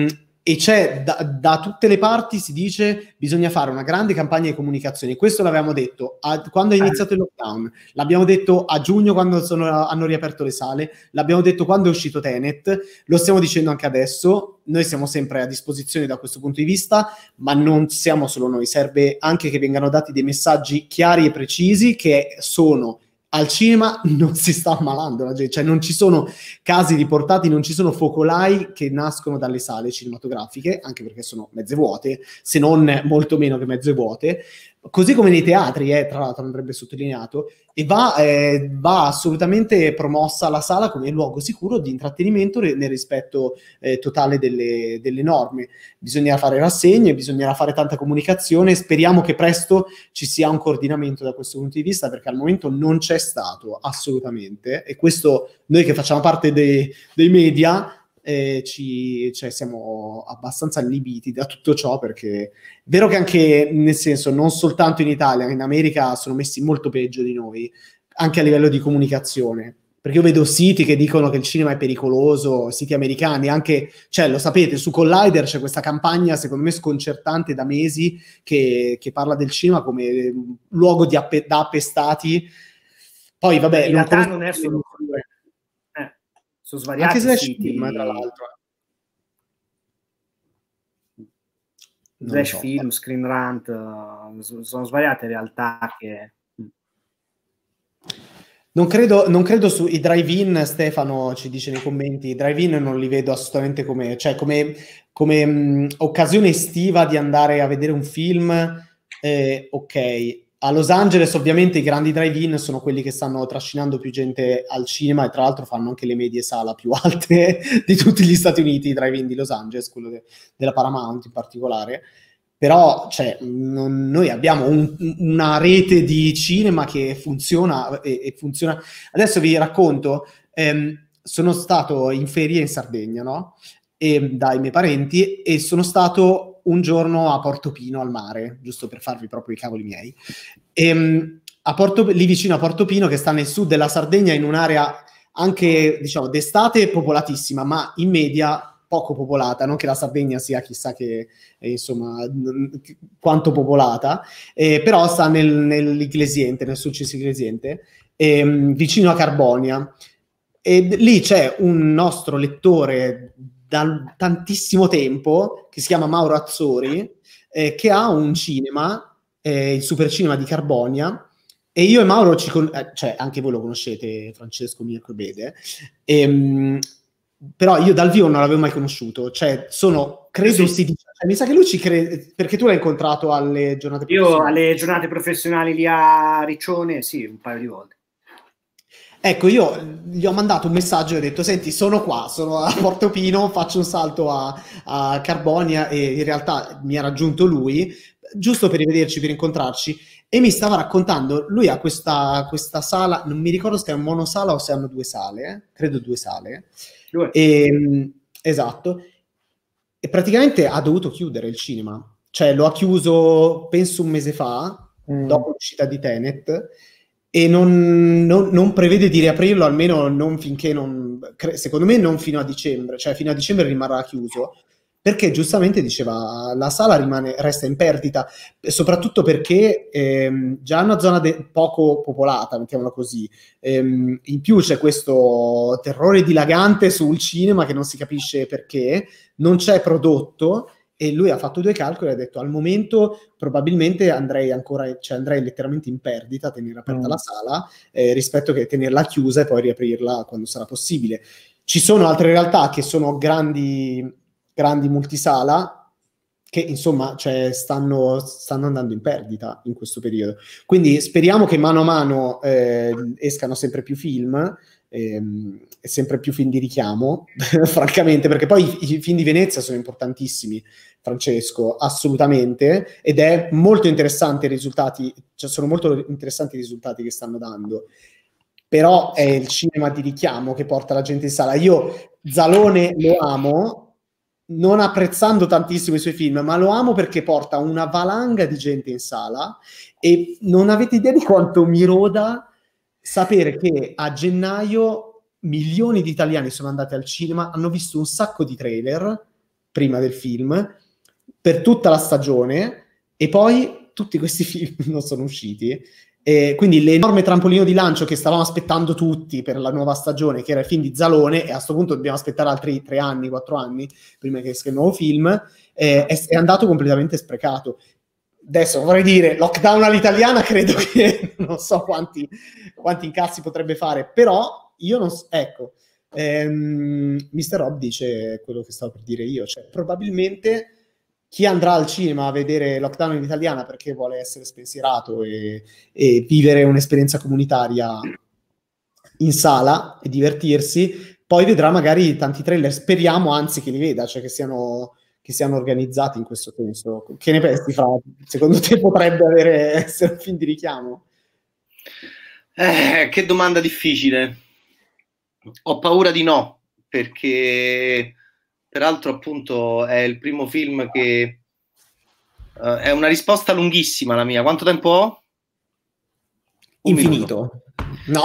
e c'è da tutte le parti si dice bisogna fare una grande campagna di comunicazione. Questo l'avevamo detto quando è iniziato il lockdown, l'abbiamo detto a giugno quando hanno riaperto le sale, l'abbiamo detto quando è uscito Tenet, lo stiamo dicendo anche adesso. Noi siamo sempre a disposizione da questo punto di vista, ma non siamo solo noi, serve anche che vengano dati dei messaggi chiari e precisi che sono: al cinema non si sta ammalando la gente, cioè non ci sono casi riportati, non ci sono focolai che nascono dalle sale cinematografiche, anche perché sono mezze vuote, se non molto meno che mezze vuote, così come nei teatri, tra l'altro andrebbe sottolineato, e va assolutamente promossa la sala come luogo sicuro di intrattenimento nel rispetto totale delle norme. Bisognerà fare rassegne, bisognerà fare tanta comunicazione, speriamo che presto ci sia un coordinamento da questo punto di vista, perché al momento non c'è stato assolutamente, e questo noi che facciamo parte dei media siamo abbastanza allibiti da tutto ciò, perché è vero che anche, nel senso, non soltanto in Italia, in America sono messi molto peggio di noi, anche a livello di comunicazione, perché io vedo siti che dicono che il cinema è pericoloso, siti americani, anche, cioè lo sapete, su Collider c'è questa campagna secondo me sconcertante da mesi che parla del cinema come luogo da appestati. Poi vabbè, in realtà non è solo sono svariati anche siti, film, tra l'altro. Slash Film, Screen Rant, sono svariate realtà che... Non credo sui drive-in, Stefano ci dice nei commenti, i drive-in non li vedo assolutamente come occasione estiva di andare a vedere un film, ok. A Los Angeles ovviamente i grandi drive-in sono quelli che stanno trascinando più gente al cinema, e tra l'altro fanno anche le medie sala più alte di tutti gli Stati Uniti, i drive-in di Los Angeles, quello della Paramount in particolare. Però noi abbiamo una rete di cinema che funziona e funziona. Adesso vi racconto, sono stato in ferie in Sardegna, no? Dai miei parenti, e sono stato un giorno a Portofino al mare, giusto per farvi proprio i cavoli miei, lì vicino a Portofino, che sta nel sud della Sardegna, in un'area anche, diciamo, d'estate popolatissima, ma in media poco popolata, non che la Sardegna sia chissà che, insomma, quanto popolata, però sta nell'Iglesiente, nel Sulcis Iglesiente, vicino a Carbonia, e lì c'è un nostro lettore da tantissimo tempo, che si chiama Mauro Azzori, che ha un cinema, il Supercinema di Carbonia, e io e Mauro cioè anche voi lo conoscete, Francesco Mirko Bede, però io dal vivo non l'avevo mai conosciuto, cioè credo si dice, mi sa che lui ci crede, perché tu l'hai incontrato alle giornate professionali. Io alle giornate professionali lì a Riccione, sì, un paio di volte. Ecco, io gli ho mandato un messaggio e ho detto: senti, sono qua, sono a Portofino, faccio un salto a Carbonia, e in realtà mi ha raggiunto lui, giusto per rivederci, per incontrarci, e mi stava raccontando, lui ha questa sala, non mi ricordo se è un monosala o se hanno due sale, credo due sale, esatto, e praticamente ha dovuto chiudere il cinema, cioè lo ha chiuso penso un mese fa, dopo l'uscita di Tenet, e non prevede di riaprirlo, almeno non finché secondo me non fino a dicembre, cioè fino a dicembre rimarrà chiuso, perché giustamente diceva la sala resta in perdita, soprattutto perché già è una zona poco popolata, mettiamola così, in più c'è questo terrore dilagante sul cinema che non si capisce perché, non c'è prodotto. E lui ha fatto due calcoli e ha detto: al momento probabilmente andrei letteralmente in perdita a tenere aperta la sala, rispetto che tenerla chiusa e poi riaprirla quando sarà possibile. Ci sono altre realtà che sono grandi multisala che insomma, cioè, stanno andando in perdita in questo periodo. Quindi speriamo che mano a mano escano sempre più film, e sempre più film di richiamo, francamente, perché poi i film di Venezia sono importantissimi, Francesco, assolutamente, ed è molto interessante i risultati, cioè sono molto interessanti i risultati che stanno dando, però è il cinema di richiamo che porta la gente in sala. Io Zalone lo amo, non apprezzando tantissimo i suoi film, ma lo amo perché porta una valanga di gente in sala, e non avete idea di quanto mi roda sapere che a gennaio milioni di italiani sono andati al cinema, hanno visto un sacco di trailer, prima del film, per tutta la stagione, e poi tutti questi film non sono usciti. Quindi l'enorme trampolino di lancio che stavamo aspettando tutti per la nuova stagione, che era il film di Zalone, e a questo punto dobbiamo aspettare altri 3 anni, 4 anni prima che esca il nuovo film, è andato completamente sprecato. Adesso vorrei dire, lockdown all'italiana, credo che non so quanti incassi potrebbe fare, però io non so, ecco, Mr. Rob dice quello che stavo per dire io, cioè probabilmente chi andrà al cinema a vedere Lockdown in italiana perché vuole essere spensierato e vivere un'esperienza comunitaria in sala e divertirsi, poi vedrà magari tanti trailer, speriamo anzi che li veda, cioè che siano organizzati in questo senso. Che ne pensi, Fra? Secondo te potrebbe essere un film di richiamo? Che domanda difficile. Ho paura di no, perché peraltro appunto è il primo film che è una risposta lunghissima la mia. Quanto tempo ho? Infinito. No.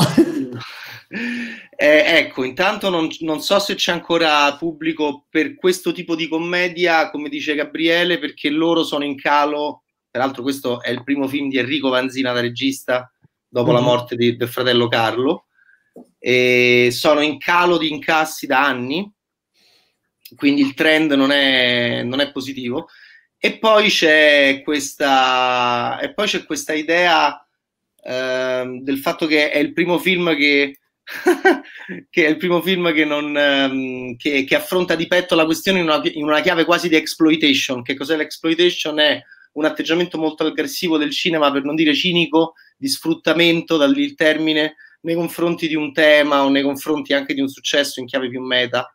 Ecco, intanto non so se c'è ancora pubblico per questo tipo di commedia, come dice Gabriele, perché loro sono in calo. Peraltro questo è il primo film di Enrico Vanzina da regista dopo la morte del fratello Carlo, e sono in calo di incassi da anni, quindi il trend non è positivo. E poi c'è questa idea del fatto che è il primo film che che è il primo film che affronta di petto la questione in una chiave quasi di exploitation. Che cos'è l'exploitation? È un atteggiamento molto aggressivo del cinema, per non dire cinico, di sfruttamento, da lì il termine, nei confronti di un tema o nei confronti anche di un successo in chiave più meta,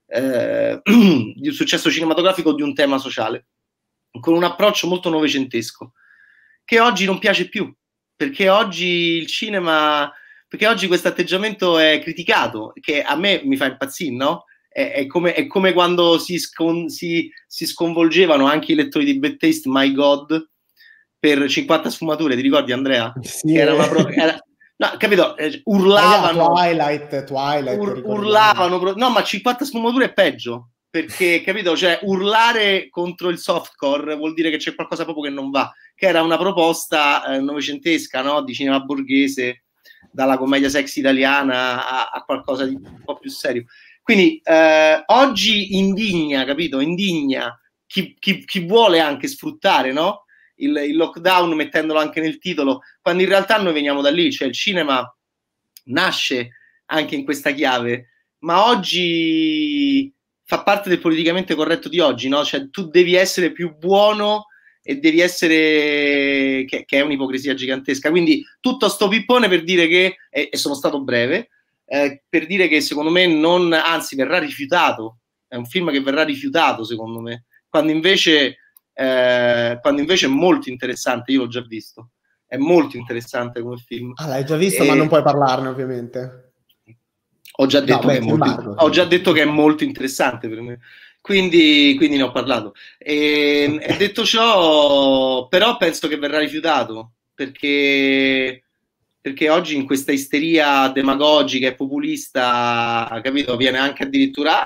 di un successo cinematografico o di un tema sociale, con un approccio molto novecentesco, che oggi non piace più, perché oggi il cinema... Perché oggi questo atteggiamento è criticato, che a me mi fa impazzire, no? È come quando si sconvolgevano anche i lettori di Bad Taste, My God, per 50 sfumature, ti ricordi, Andrea? Sì, che era no, capito? Urlavano. Twilight, urlavano. No, ma 50 sfumature è peggio, perché, capito? Cioè, urlare contro il softcore vuol dire che c'è qualcosa proprio che non va, che era una proposta novecentesca, no? Di cinema borghese, dalla commedia sexy italiana a qualcosa di un po' più serio. Quindi oggi indigna, capito? Indigna chi vuole anche sfruttare, no? Il lockdown, mettendolo anche nel titolo, quando in realtà noi veniamo da lì, cioè il cinema nasce anche in questa chiave, ma oggi fa parte del politicamente corretto di oggi, no? Cioè tu devi essere più buono e devi essere, che è un'ipocrisia gigantesca. Quindi tutto sto pippone per dire che, e sono stato breve, per dire che secondo me anzi verrà rifiutato, è un film che verrà rifiutato secondo me, quando invece è molto interessante. Io l'ho già visto, è molto interessante come film. Ah, l'hai già visto, ma non puoi parlarne ovviamente. Ho già detto che è molto interessante per me. Quindi ne ho parlato. E detto ciò, però penso che verrà rifiutato, perché oggi in questa isteria demagogica e populista, capito, viene anche addirittura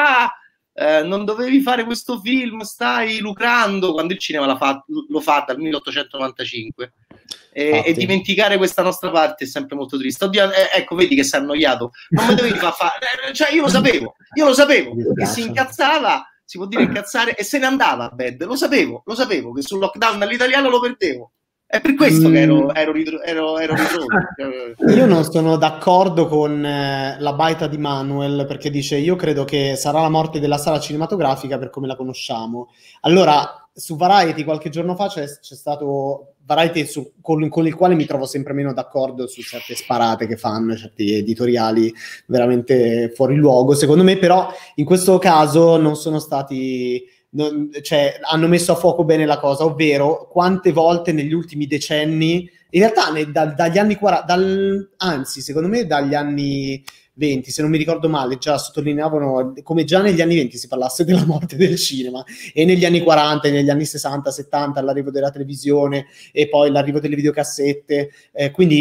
non dovevi fare questo film, stai lucrando, quando il cinema lo fa dal 1895. E dimenticare questa nostra parte è sempre molto triste. Oddio, ecco, vedi che si è annoiato, non mi dovevi far fare, cioè io lo sapevo che si incazzava, si può dire incazzare, e se ne andava a bed, lo sapevo che sul lockdown all'italiano lo perdevo. È per questo che ero ritroso. Io non sono d'accordo con la baita di Manuel, perché dice: io credo che sarà la morte della sala cinematografica per come la conosciamo. Allora, su Variety qualche giorno fa c'è stato Variety con il quale mi trovo sempre meno d'accordo su certe sparate che fanno, certi editoriali veramente fuori luogo, secondo me. Però in questo caso non sono stati... cioè hanno messo a fuoco bene la cosa, ovvero quante volte negli ultimi decenni, in realtà dagli anni 40, anzi secondo me dagli anni 20, se non mi ricordo male, già sottolineavano come già negli anni 20 si parlasse della morte del cinema, e negli anni 40 e negli anni 60, 70 l'arrivo della televisione e poi l'arrivo delle videocassette, quindi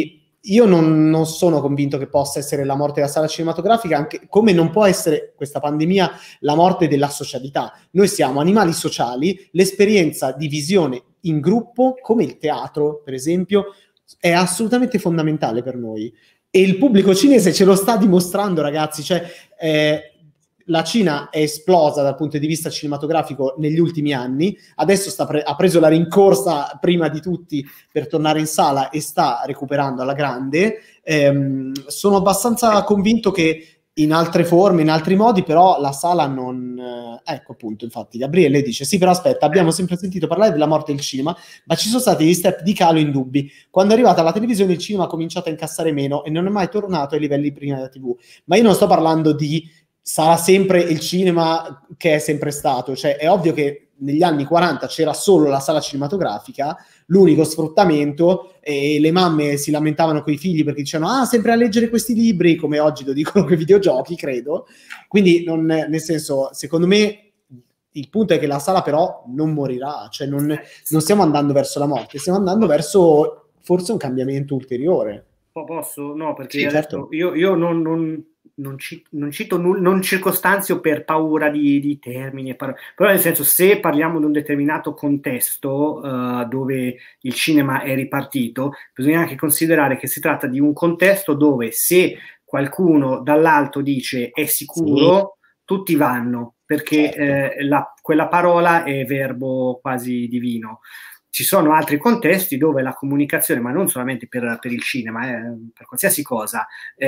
io non sono convinto che possa essere la morte della sala cinematografica, anche come non può essere questa pandemia la morte della socialità. Noi siamo animali sociali, l'esperienza di visione in gruppo, come il teatro, per esempio, è assolutamente fondamentale per noi. E il pubblico cinese ce lo sta dimostrando, ragazzi. Cioè, la Cina è esplosa dal punto di vista cinematografico negli ultimi anni, adesso ha preso la rincorsa prima di tutti per tornare in sala e sta recuperando alla grande. Sono abbastanza convinto che in altre forme, in altri modi, però la sala non... ecco appunto, infatti Gabriele dice, sì però aspetta, abbiamo sempre sentito parlare della morte del cinema, ma ci sono stati degli step di calo indubbi. Quando è arrivata la televisione il cinema ha cominciato a incassare meno e non è mai tornato ai livelli prima della TV. Ma io non sto parlando di sarà sempre il cinema che è sempre stato, cioè è ovvio che negli anni 40 c'era solo la sala cinematografica, l'unico sfruttamento, e le mamme si lamentavano coi figli perché dicevano sempre a leggere questi libri, come oggi lo dicono con i videogiochi, credo. Quindi nel senso, secondo me il punto è che la sala però non morirà, cioè non stiamo andando verso la morte, stiamo andando verso forse un cambiamento ulteriore. Posso? No, perché sì, certo. io non circostanzio per paura di termini, però nel senso, se parliamo di un determinato contesto dove il cinema è ripartito, bisogna anche considerare che si tratta di un contesto dove se qualcuno dall'alto dice è sicuro, sì, tutti vanno, perché certo, quella parola è verbo quasi divino. Ci sono altri contesti dove la comunicazione, ma non solamente per il cinema, per qualsiasi cosa,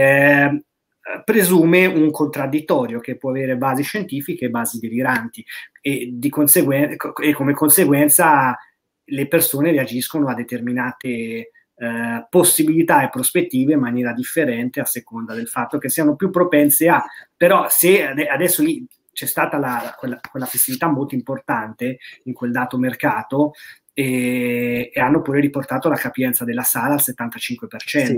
presume un contraddittorio che può avere basi scientifiche e basi deliranti, e come conseguenza le persone reagiscono a determinate possibilità e prospettive in maniera differente a seconda del fatto che siano più propense a. Però se adesso lì c'è stata quella festività molto importante in quel dato mercato, e hanno pure riportato la capienza della sala al 75%. Sì.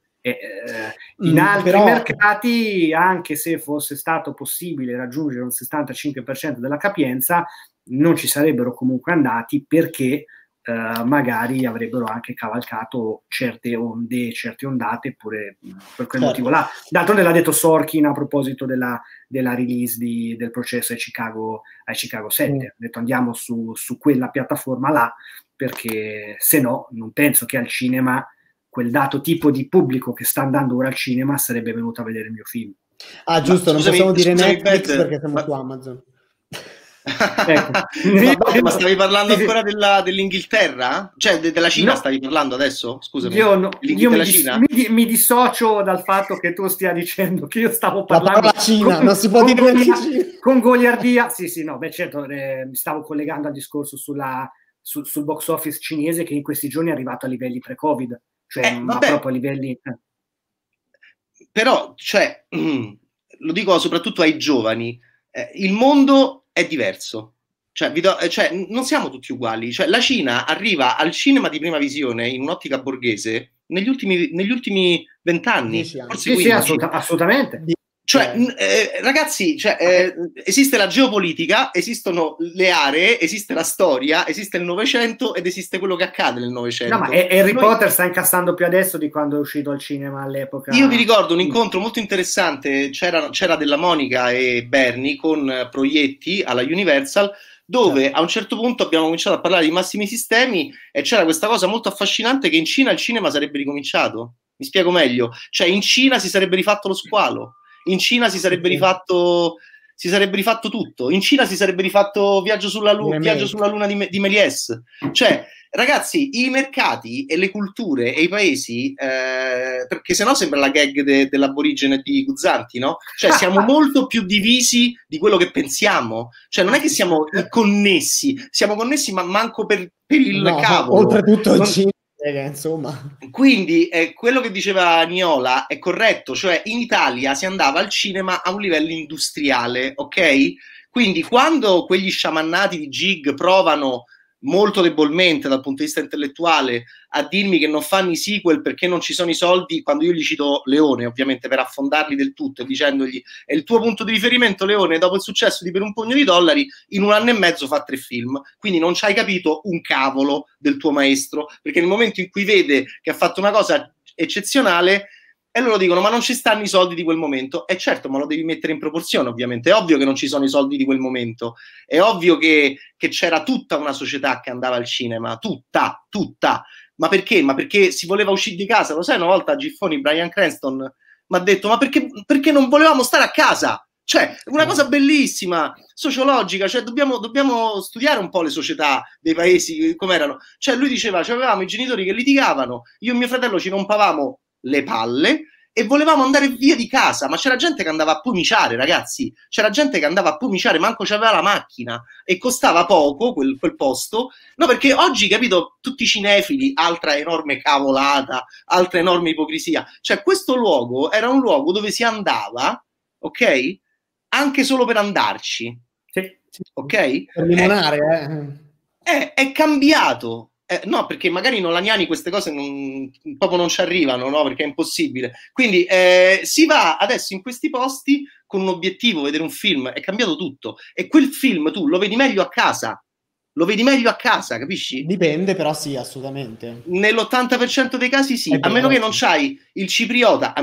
In altri mercati, anche se fosse stato possibile raggiungere un 75% della capienza, non ci sarebbero comunque andati, perché magari avrebbero anche cavalcato certe ondate, pure per quel motivo là. D'altronde l'ha detto Sorkin a proposito della release del processo ai Chicago 7. Ha detto andiamo su quella piattaforma là, perché se no non penso che al cinema quel dato tipo di pubblico che sta andando ora al cinema sarebbe venuto a vedere il mio film. Giusto, non possiamo dire Netflix perché siamo su Amazon. Ecco. Ma stavi parlando ancora dell'Inghilterra? Cioè della Cina? No. Stavi parlando adesso? Scusami. Io mi dissocio dal fatto che tu stia dicendo che io stavo parlando la Cina, non si può dire con goliardia. Sì, no, beh certo, mi stavo collegando al discorso sul box office cinese, che in questi giorni è arrivato a livelli pre-Covid, cioè ma proprio a livelli... Però, cioè, lo dico soprattutto ai giovani, il mondo è diverso, cioè non siamo tutti uguali, cioè la Cina arriva al cinema di prima visione in un'ottica borghese negli ultimi 20 anni. Sì, assolutamente. Cioè, ragazzi, esiste la geopolitica, esistono le aree, esiste la storia, esiste il Novecento ed esiste quello che accade nel Novecento. No, ma Harry Potter sta incassando più adesso di quando è uscito al cinema all'epoca. Io vi ricordo un incontro molto interessante, c'era Della Monica e Berni con Proietti alla Universal, dove a un certo punto abbiamo cominciato a parlare di massimi sistemi e c'era questa cosa molto affascinante, che in Cina il cinema sarebbe ricominciato. Mi spiego meglio, cioè in Cina si sarebbe rifatto lo squalo. In Cina si sarebbe rifatto tutto. In Cina si sarebbe rifatto Viaggio sulla Luna di Méliès. Cioè, ragazzi, i mercati e le culture e i paesi, perché sennò sembra la gag dell'aborigene di Guzzanti, no? Cioè, siamo molto più divisi di quello che pensiamo. Cioè, non è che siamo connessi, siamo connessi, ma manco per il cavolo. Oltretutto in Cina. Insomma. Quindi quello che diceva Niola è corretto, cioè in Italia si andava al cinema a un livello industriale, ok? Quindi quando quegli sciamannati di Gig provano molto debolmente dal punto di vista intellettuale a dirmi che non fanno i sequel perché non ci sono i soldi, quando io gli cito Leone, ovviamente per affondarli del tutto e dicendogli è il tuo punto di riferimento Leone, dopo il successo di Per un pugno di dollari in 1 anno e mezzo fa 3 film, quindi non ci hai capito un cavolo del tuo maestro, perché nel momento in cui vede che ha fatto una cosa eccezionale, e loro dicono ma non ci stanno i soldi di quel momento. E certo, ma lo devi mettere in proporzione, ovviamente. È ovvio che non ci sono i soldi di quel momento, è ovvio che c'era tutta una società che andava al cinema, tutta. Ma perché? Ma perché si voleva uscire di casa. Lo sai, una volta a Giffoni Bryan Cranston mi ha detto ma perché non volevamo stare a casa? Cioè, una cosa bellissima, sociologica, cioè dobbiamo studiare un po' le società dei paesi, com'erano. Cioè lui diceva, avevamo i genitori che litigavano, io e mio fratello ci rompavamo le palle e volevamo andare via di casa, ma c'era gente che andava a pomiciare, ragazzi, c'era gente che andava a pomiciare, manco c'aveva la macchina e costava poco quel posto, no, perché oggi, capito, tutti i cinefili, altra enorme cavolata, altra enorme ipocrisia, cioè questo luogo era un luogo dove si andava, ok? Anche solo per andarci, sì. ok? Per limonare, È cambiato. No, perché magari in Olagnani queste cose proprio non ci arrivano, no? Perché è impossibile. Quindi si va adesso in questi posti con un obiettivo, vedere un film, è cambiato tutto. E quel film tu lo vedi meglio a casa. Lo vedi meglio a casa, capisci? Dipende, però sì, assolutamente. Nell'80% dei casi sì, a meno che non c'hai il cipriota,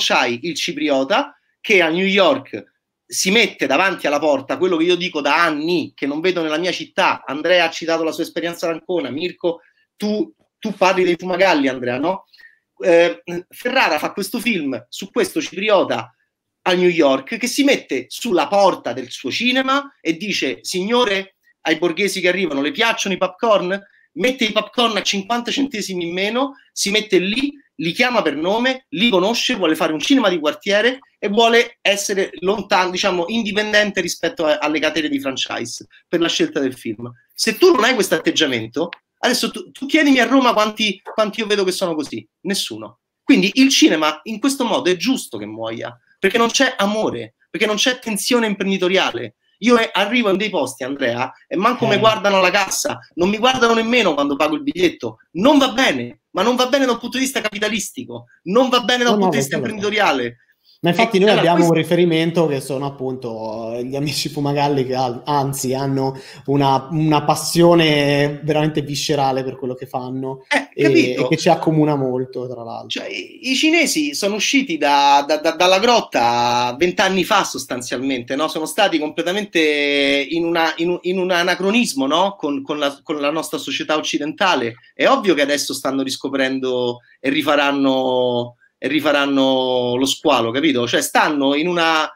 che a New York si mette davanti alla porta quello che io dico da anni, che non vedo nella mia città. Andrea ha citato la sua esperienza ad Ancona, Mirko, tu parli dei Fumagalli, Andrea, no? Ferrara fa questo film su questo cipriota a New York che si mette sulla porta del suo cinema e dice: signore, ai borghesi che arrivano le piacciono i popcorn? Mette i popcorn a 50 centesimi in meno, si mette lì, li chiama per nome, li conosce, vuole fare un cinema di quartiere e vuole essere lontano, diciamo, indipendente rispetto alle catene di franchise per la scelta del film. Se tu non hai questo atteggiamento, adesso tu chiedimi a Roma quanti io vedo che sono così, nessuno. Quindi il cinema in questo modo è giusto che muoia, perché non c'è amore, perché non c'è tensione imprenditoriale. Io arrivo in dei posti, Andrea, e manco mi guardano alla cassa, non mi guardano nemmeno quando pago il biglietto. Non va bene, ma non va bene da un punto di vista capitalistico, non va bene da un punto di vista imprenditoriale. Ma infatti noi abbiamo un riferimento che sono appunto gli amici Fumagalli, che anzi hanno una passione veramente viscerale per quello che fanno e che ci accomuna molto, tra l'altro. Cioè, i cinesi sono usciti dalla grotta 20 anni fa sostanzialmente, no? Sono stati completamente in un anacronismo, no? Con la nostra società occidentale. È ovvio che adesso stanno riscoprendo e rifaranno lo squalo, capito? Cioè stanno in una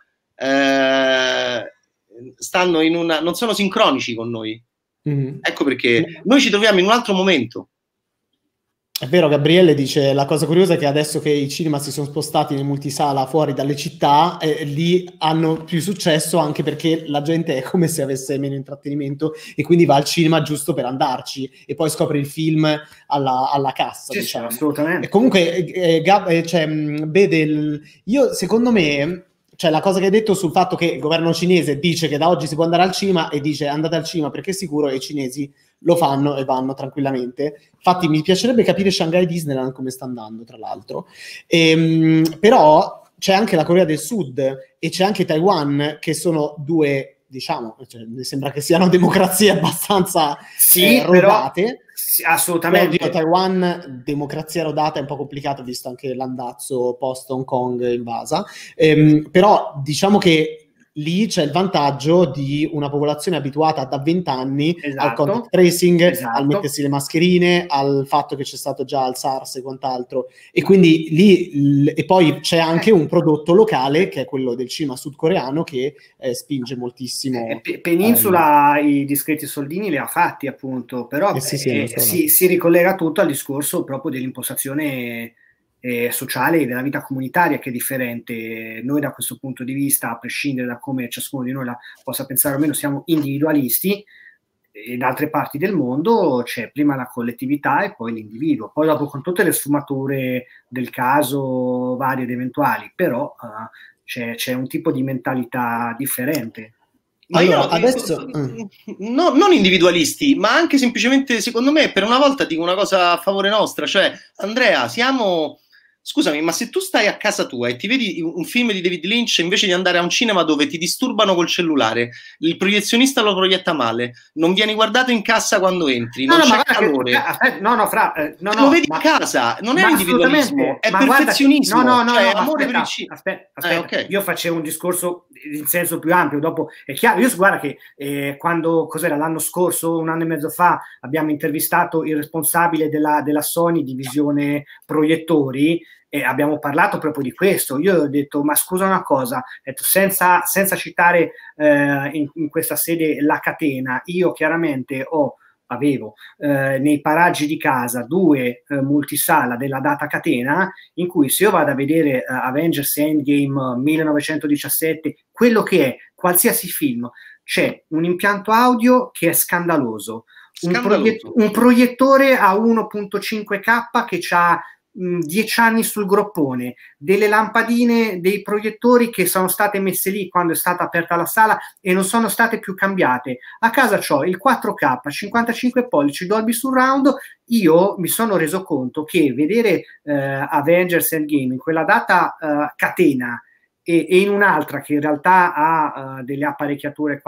non sono sincronici con noi. Ecco perché noi ci troviamo in un altro momento. È vero, Gabriele dice, la cosa curiosa è che adesso che i cinema si sono spostati nel multisala fuori dalle città, lì hanno più successo anche perché la gente è come se avesse meno intrattenimento e quindi va al cinema giusto per andarci e poi scopre il film alla cassa, sì, diciamo. Sì, assolutamente. E comunque, io secondo me, cioè la cosa che hai detto sul fatto che il governo cinese dice che da oggi si può andare al cinema e dice andate al cinema perché è sicuro, e i cinesi lo fanno e vanno tranquillamente. Infatti mi piacerebbe capire Shanghai Disneyland come sta andando, tra l'altro. Però c'è anche la Corea del Sud e c'è anche Taiwan, che sono due, diciamo, cioè, mi sembra che siano democrazie abbastanza rodate. Però, sì, assolutamente. Oddio, Taiwan, democrazia rodata è un po' complicato, visto anche l'andazzo post Hong Kong invasa. Però diciamo che lì c'è il vantaggio di una popolazione abituata da 20 anni al contact tracing, al mettersi le mascherine, al fatto che c'è stato già il SARS e quant'altro, e quindi lì e poi c'è anche un prodotto locale che è quello del cinema sudcoreano che spinge moltissimo. Peninsula i discreti soldini li ha fatti, appunto, però si ricollega tutto al discorso proprio dell'impostazione sociale e della vita comunitaria, che è differente. Noi da questo punto di vista, a prescindere da come ciascuno di noi la possa pensare o meno, siamo individualisti, e in altre parti del mondo c'è prima la collettività e poi l'individuo, poi dopo con tutte le sfumature del caso varie ed eventuali, però c'è un tipo di mentalità differente. Allora, adesso non individualisti, ma anche semplicemente, secondo me, per una volta dico una cosa a favore nostra, cioè Andrea, scusami, ma se tu stai a casa tua e ti vedi un film di David Lynch, invece di andare a un cinema dove ti disturbano col cellulare, il proiezionista lo proietta male, non vieni guardato in cassa quando entri, non c'è calore, lo vedi a casa, non è individualismo, è perfezionismo, è amore per il cinema. Aspetta. Okay. Io facevo un discorso in senso più ampio, dopo è chiaro, io guarda che quando, cos'era, l'anno scorso, un anno e mezzo fa, abbiamo intervistato il responsabile della Sony divisione proiettori, e abbiamo parlato proprio di questo. Io ho detto, ma scusa una cosa, ho detto, senza citare in questa sede la catena, io chiaramente avevo nei paraggi di casa 2 multisala della data catena, in cui se io vado a vedere Avengers Endgame 1917, quello che è, qualsiasi film, c'è un impianto audio che è scandaloso. Un proiettore a 1.5K che ha 10 anni sul groppone, delle lampadine, dei proiettori che sono state messe lì quando è stata aperta la sala e non sono state più cambiate. A casa c'ho il 4K 55 pollici Dolby Surround. Io mi sono reso conto che vedere Avengers Endgame in quella data catena e in un'altra che in realtà ha delle apparecchiature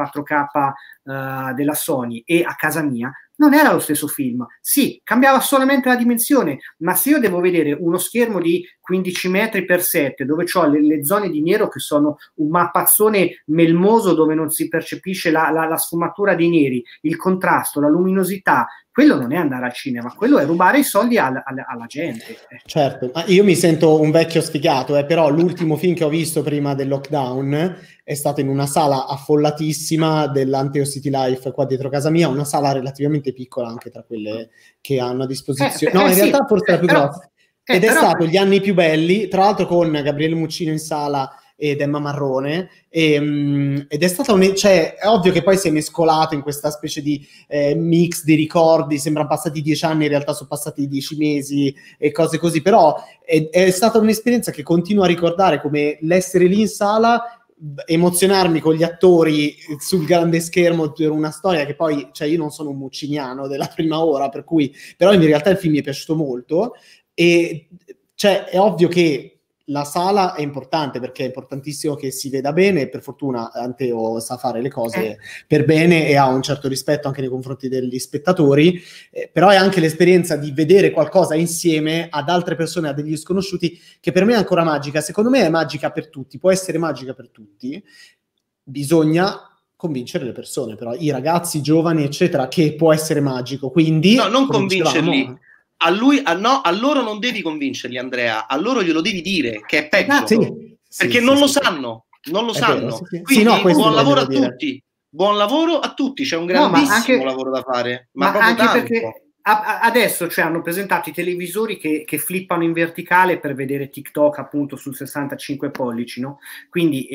4K della Sony, e a casa mia non era lo stesso film. Sì, cambiava solamente la dimensione, ma se io devo vedere uno schermo di 15 metri per 7 dove ho le zone di nero che sono un mappazzone melmoso dove non si percepisce la sfumatura dei neri, il contrasto, la luminosità, quello non è andare al cinema, quello è rubare i soldi alla gente. Certo, io mi sento un vecchio sfigato, però l'ultimo film che ho visto prima del lockdown è stato in una sala affollatissima dell'Anteo City Life qua dietro casa mia, una sala relativamente piccola anche tra quelle che hanno a disposizione. No, in realtà forse la più grossa. Ed è stato gli anni più belli, tra l'altro con Gabriele Muccino in sala ed Emma Marrone, ed è stata cioè è ovvio che poi si è mescolato in questa specie di mix di ricordi, sembrano passati 10 anni, in realtà sono passati 10 mesi e cose così, però è stata un'esperienza che continuo a ricordare, come l'essere lì in sala, emozionarmi con gli attori sul grande schermo per una storia che poi, cioè io non sono un mucciniano della prima ora, per cui, però in realtà il film mi è piaciuto molto, e cioè è ovvio che la sala è importante, perché è importantissimo che si veda bene. Per fortuna Anteo sa fare le cose per bene e ha un certo rispetto anche nei confronti degli spettatori, però è anche l'esperienza di vedere qualcosa insieme ad altre persone, a degli sconosciuti, che per me è ancora magica. Secondo me è magica per tutti, può essere magica per tutti, bisogna convincere le persone, però i ragazzi, i giovani eccetera, che può essere magico, quindi no, non convincerli. A loro non devi convincerli, Andrea, a loro glielo devi dire che è peggio, perché non lo sanno. Vero, quindi buon lavoro a tutti, buon lavoro a tutti, c'è un grandissimo lavoro da fare, ma anche tanto. Perché adesso hanno presentato i televisori che flippano in verticale per vedere TikTok appunto sul 65 pollici, no? Quindi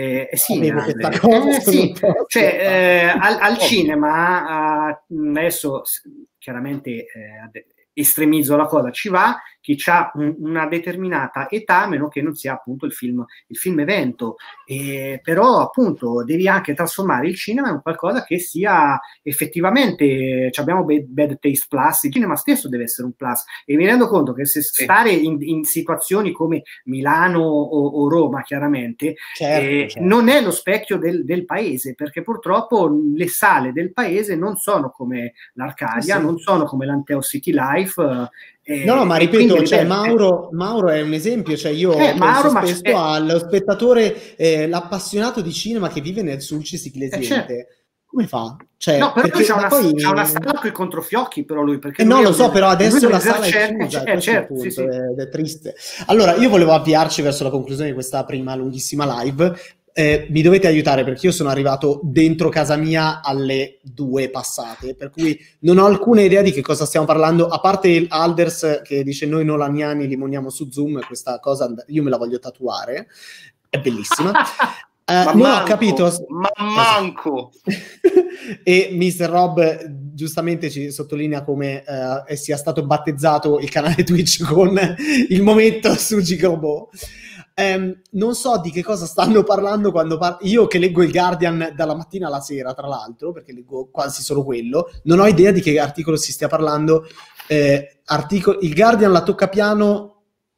al cinema adesso chiaramente estremizzo la cosa, ci va chi ha una determinata età, a meno che non sia appunto il film evento, però appunto devi anche trasformare il cinema in qualcosa che sia effettivamente, abbiamo Bad Taste Plus, il cinema stesso deve essere un plus, e mi rendo conto che se stare in situazioni come Milano o Roma chiaramente certo. Non è lo specchio del paese, perché purtroppo le sale del paese non sono come l'Arcadia, non sono come l'Anteo City Life. No, ma ripeto, cioè, Mauro è un esempio, cioè io penso spesso allo spettatore, l'appassionato di cinema che vive nel Sulcis Iglesiente. Certo. Come fa? Cioè, no, però c'è una sala con i controfiocchi, però lui, perché no, lo so, però adesso la sala è chiusa, ed è triste. Allora, io volevo avviarci verso la conclusione di questa prima lunghissima live. Mi dovete aiutare, perché io sono arrivato dentro casa mia alle 2 passate, per cui non ho alcuna idea di che cosa stiamo parlando, a parte il Alders che dice noi nolaniani limoniamo su Zoom. Questa cosa io me la voglio tatuare, è bellissima. Ho capito, ma manco. E Mr. Rob giustamente ci sottolinea come sia stato battezzato il canale Twitch con il momento su Gigobo. Non so di che cosa stanno parlando quando io che leggo il Guardian dalla mattina alla sera, tra l'altro, perché leggo quasi solo quello, non ho idea di che articolo si stia parlando. Il Guardian la tocca piano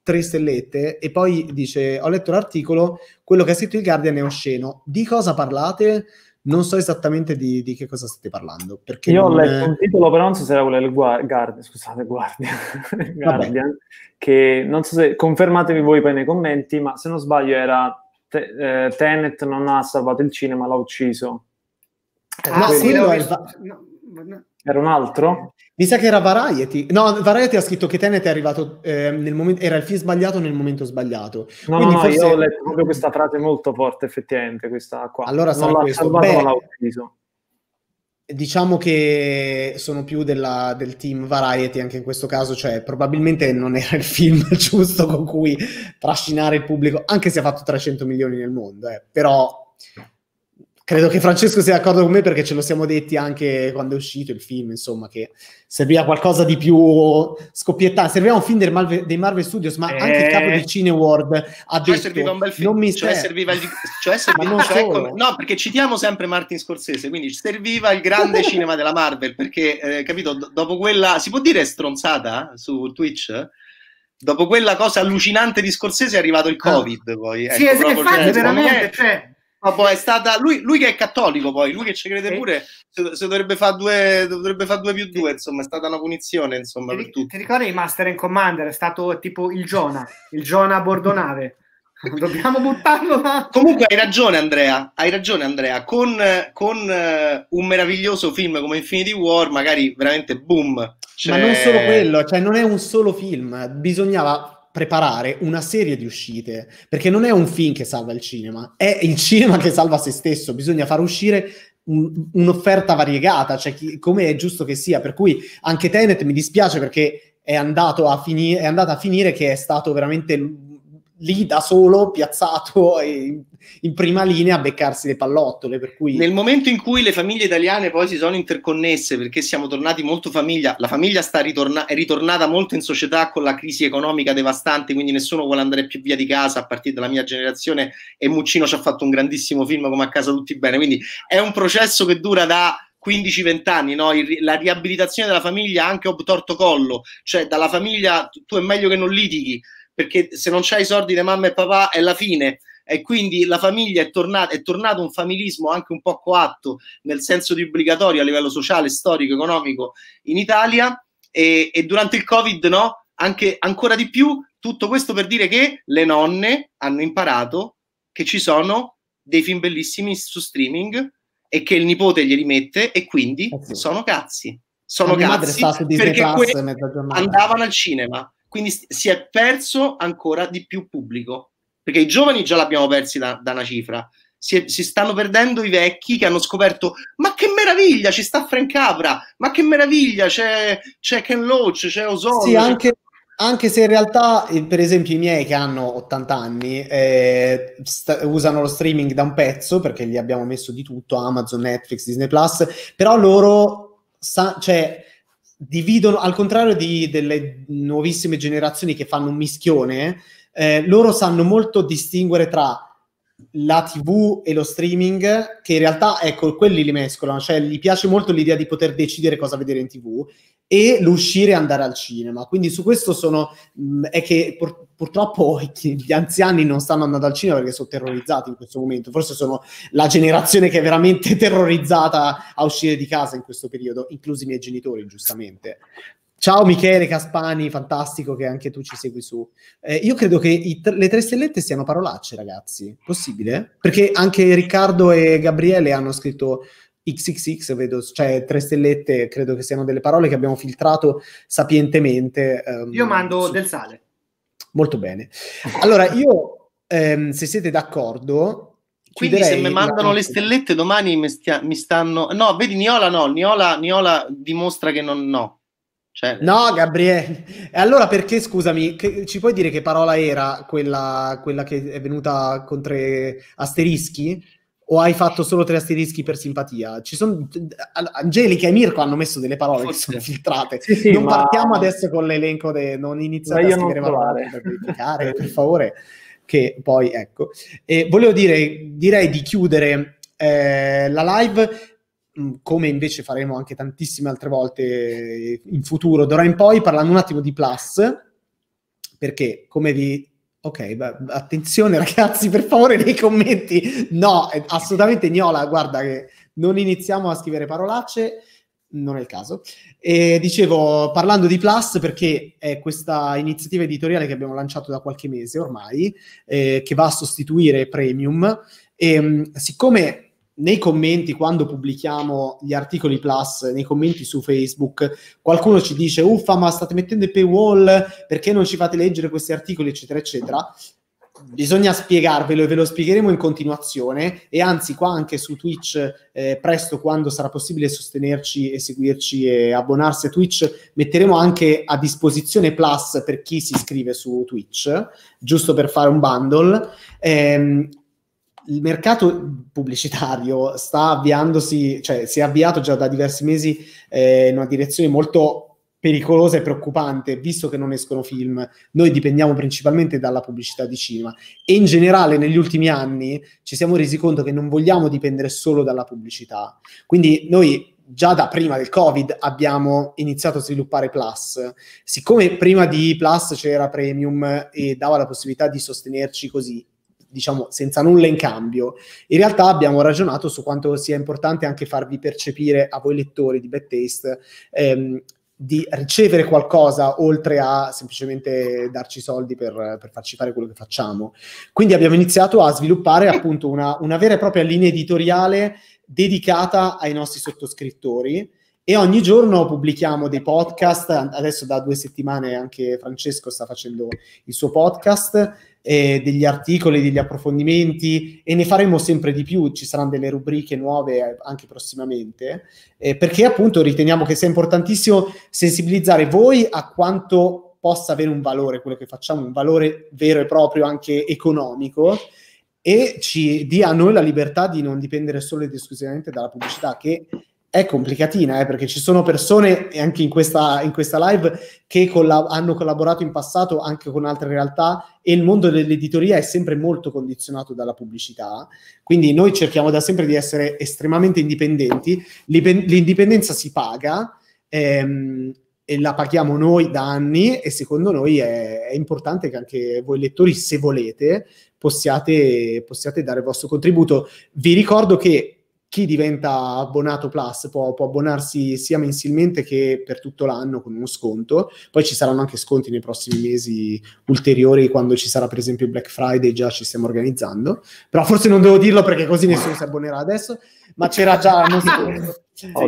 3 stellette, e poi dice: ho letto l'articolo, quello che ha scritto il Guardian è osceno. Di cosa parlate? Non so esattamente di che cosa state parlando. Perché io ho letto un titolo, però non so se era quello del Guardian, scusate, Guardian, che non so se, confermatevi voi poi nei commenti, ma se non sbaglio era Tenet non ha salvato il cinema, l'ha ucciso. Era un altro? Mi sa che era Variety. No, Variety ha scritto che Tenet è arrivato nel momento, era il film sbagliato nel momento sbagliato. No, forse... io ho letto proprio questa frase molto forte, effettivamente, questa qua. Allora non l'ha salvato, ma l'ha ucciso. Diciamo che sono più del team Variety anche in questo caso, cioè probabilmente non era il film giusto con cui trascinare il pubblico, anche se ha fatto 300 milioni nel mondo, però credo che Francesco sia d'accordo con me, perché ce lo siamo detti anche quando è uscito il film, insomma, che serviva qualcosa di più scoppiettante, serviva un film dei Marvel Studios, ma anche il capo di Cineworld ha detto serviva un bel film, non mi serviva no, perché citiamo sempre Martin Scorsese, quindi serviva il grande cinema della Marvel, perché capito, dopo quella, si può dire stronzata su Twitch? Dopo quella cosa allucinante di Scorsese è arrivato il Covid, poi. Sì, infatti, veramente, è stata lui che è cattolico, poi lui che ci crede pure, se dovrebbe fare 2+2, insomma, è stata una punizione, insomma, per tutti. Ti ricordi Master and Commander? È stato tipo il Jonah a bordo nave. Dobbiamo buttarlo là. Comunque hai ragione Andrea, con un meraviglioso film come Infinity War magari veramente boom. Ma non solo quello, cioè non è un solo film, bisognava preparare una serie di uscite, perché non è un film che salva il cinema, è il cinema che salva se stesso. Bisogna far uscire un'offerta variegata, cioè come è giusto che sia, per cui anche Tenet mi dispiace perché è andata a finire che è stato veramente lì da solo, piazzato in prima linea a beccarsi le pallottole, per cui... Nel momento in cui le famiglie italiane poi si sono interconnesse, perché siamo tornati molto famiglia, la famiglia è ritornata molto in società con la crisi economica devastante, quindi nessuno vuole andare più via di casa a partire dalla mia generazione, e Muccino ci ha fatto un grandissimo film come A casa tutti bene, quindi è un processo che dura da 15-20 anni, no? La riabilitazione della famiglia anche obtorto collo, cioè dalla famiglia tu è meglio che non litighi, perché se non c'hai i soldi di mamma e papà è la fine, e quindi la famiglia è tornato un familismo anche un po' coatto, nel senso di obbligatorio a livello sociale, storico, economico in Italia, e durante il Covid no, anche ancora di più. Tutto questo per dire che le nonne hanno imparato che ci sono dei film bellissimi su streaming e che il nipote glieli mette, e quindi sono cazzi perché andavano al cinema. Quindi si è perso ancora di più pubblico, perché i giovani già l'abbiamo persi da una cifra, si stanno perdendo i vecchi che hanno scoperto: ma che meraviglia, ci sta Frank Capra, ma che meraviglia, c'è Ken Loach, c'è Ozone. Sì, anche se in realtà, per esempio, i miei che hanno 80 anni usano lo streaming da un pezzo, perché gli abbiamo messo di tutto, Amazon, Netflix, Disney Plus, però loro dividono, al contrario delle nuovissime generazioni che fanno un mischione, loro sanno molto distinguere tra la TV e lo streaming, che in realtà, ecco, quelli li mescolano, cioè gli piace molto l'idea di poter decidere cosa vedere in TV e l'uscire e andare al cinema. Quindi su questo è che purtroppo gli anziani non stanno andando al cinema perché sono terrorizzati in questo momento. Forse sono la generazione che è veramente terrorizzata a uscire di casa in questo periodo, inclusi i miei genitori, giustamente. Ciao Michele Caspani, fantastico che anche tu ci segui su. Io credo che le 3 stellette siano parolacce, ragazzi. Possibile? Perché anche Riccardo e Gabriele hanno scritto XXX, vedo, cioè 3 stellette, credo che siano delle parole che abbiamo filtrato sapientemente. Io mando del sale. Molto bene. Allora, io, se siete d'accordo... Quindi se mi mandano le stellette domani mi stanno... No, vedi, Niola dimostra che no. Cioè... No, Gabriele. E allora perché, scusami, ci puoi dire che parola era quella che è venuta con 3 asterischi? O hai fatto solo 3 asterischi per simpatia? Ci sono Angelica e Mirko hanno messo delle parole che sono filtrate. Sì, non partiamo adesso con l'elenco, non iniziate a scrivere parole per verificare, per favore, che poi ecco. E volevo direi di chiudere la live, come invece faremo anche tantissime altre volte in futuro, d'ora in poi, parlando un attimo di Plus, perché come vi... Ok, attenzione ragazzi, per favore nei commenti, no, assolutamente gnola, guarda che non iniziamo a scrivere parolacce, non è il caso. E dicevo, parlando di Plus, perché è questa iniziativa editoriale che abbiamo lanciato da qualche mese ormai, che va a sostituire Premium, e siccome nei commenti, quando pubblichiamo gli articoli Plus, nei commenti su Facebook, qualcuno ci dice uffa, ma state mettendo il paywall, perché non ci fate leggere questi articoli, eccetera, eccetera. Bisogna spiegarvelo e ve lo spiegheremo in continuazione, e anzi qua anche su Twitch presto, quando sarà possibile sostenerci e seguirci e abbonarsi a Twitch, metteremo anche a disposizione Plus per chi si iscrive su Twitch, giusto per fare un bundle. Il mercato pubblicitario sta avviandosi, cioè si è avviato già da diversi mesi in una direzione molto pericolosa e preoccupante, visto che non escono film. Noi dipendiamo principalmente dalla pubblicità di cinema e in generale negli ultimi anni ci siamo resi conto che non vogliamo dipendere solo dalla pubblicità. Quindi noi già da prima del Covid abbiamo iniziato a sviluppare Plus. Siccome prima di Plus c'era Premium e dava la possibilità di sostenerci così, diciamo senza nulla in cambio, in realtà abbiamo ragionato su quanto sia importante anche farvi percepire a voi lettori di Bad Taste di ricevere qualcosa oltre a semplicemente darci soldi per farci fare quello che facciamo. Quindi abbiamo iniziato a sviluppare appunto una vera e propria linea editoriale dedicata ai nostri sottoscrittori, e ogni giorno pubblichiamo dei podcast. Adesso da 2 settimane anche Francesco sta facendo il suo podcast, degli articoli, degli approfondimenti, e ne faremo sempre di più. Ci saranno delle rubriche nuove anche prossimamente, perché appunto riteniamo che sia importantissimo sensibilizzare voi a quanto possa avere un valore quello che facciamo, un valore vero e proprio anche economico, e ci dia a noi la libertà di non dipendere solo ed esclusivamente dalla pubblicità, che è complicatina, perché ci sono persone, e anche in questa live, che hanno collaborato in passato anche con altre realtà, e il mondo dell'editoria è sempre molto condizionato dalla pubblicità. Quindi noi cerchiamo da sempre di essere estremamente indipendenti. L'indipendenza si paga, e la paghiamo noi da anni, e secondo noi è importante che anche voi lettori, se volete, possiate dare il vostro contributo. Vi ricordo che chi diventa abbonato Plus può abbonarsi sia mensilmente che per tutto l'anno con uno sconto. Poi ci saranno anche sconti nei prossimi mesi ulteriori, quando ci sarà per esempio il Black Friday, già ci stiamo organizzando. Però forse non devo dirlo perché così nessuno si abbonerà adesso, ma c'era già uno sconto.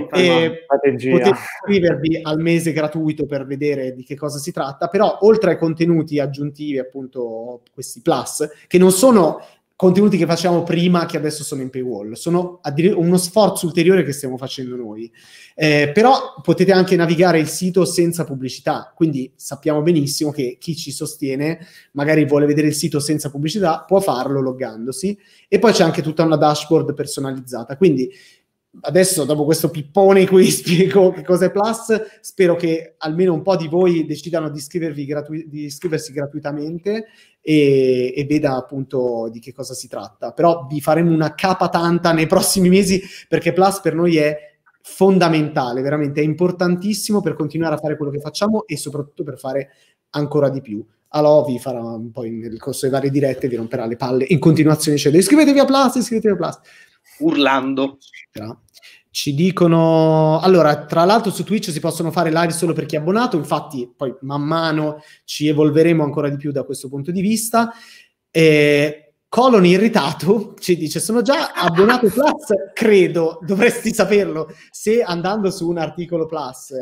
Potete iscrivervi al mese gratuito per vedere di che cosa si tratta. Però oltre ai contenuti aggiuntivi, appunto questi Plus, che non sono contenuti che facciamo prima, che adesso sono in paywall, sono uno sforzo ulteriore che stiamo facendo noi, però potete anche navigare il sito senza pubblicità, quindi sappiamo benissimo che chi ci sostiene magari vuole vedere il sito senza pubblicità, può farlo loggandosi, e poi c'è anche tutta una dashboard personalizzata. Quindi adesso, dopo questo pippone in cui spiego che cos'è Plus, spero che almeno un po' di voi decidano di iscriversi gratuitamente e veda appunto di che cosa si tratta. Però vi faremo una capa tanta nei prossimi mesi, perché Plus per noi è fondamentale, veramente è importantissimo per continuare a fare quello che facciamo e soprattutto per fare ancora di più. Allora vi farà poi nel corso delle varie dirette, vi romperà le palle in continuazione dicendo iscrivetevi a Plus, urlando. Ci dicono, allora, tra l'altro su Twitch si possono fare live solo per chi è abbonato, infatti poi man mano ci evolveremo ancora di più da questo punto di vista. Colon irritato ci dice: sono già abbonato Plus, credo, dovresti saperlo, se andando su un articolo Plus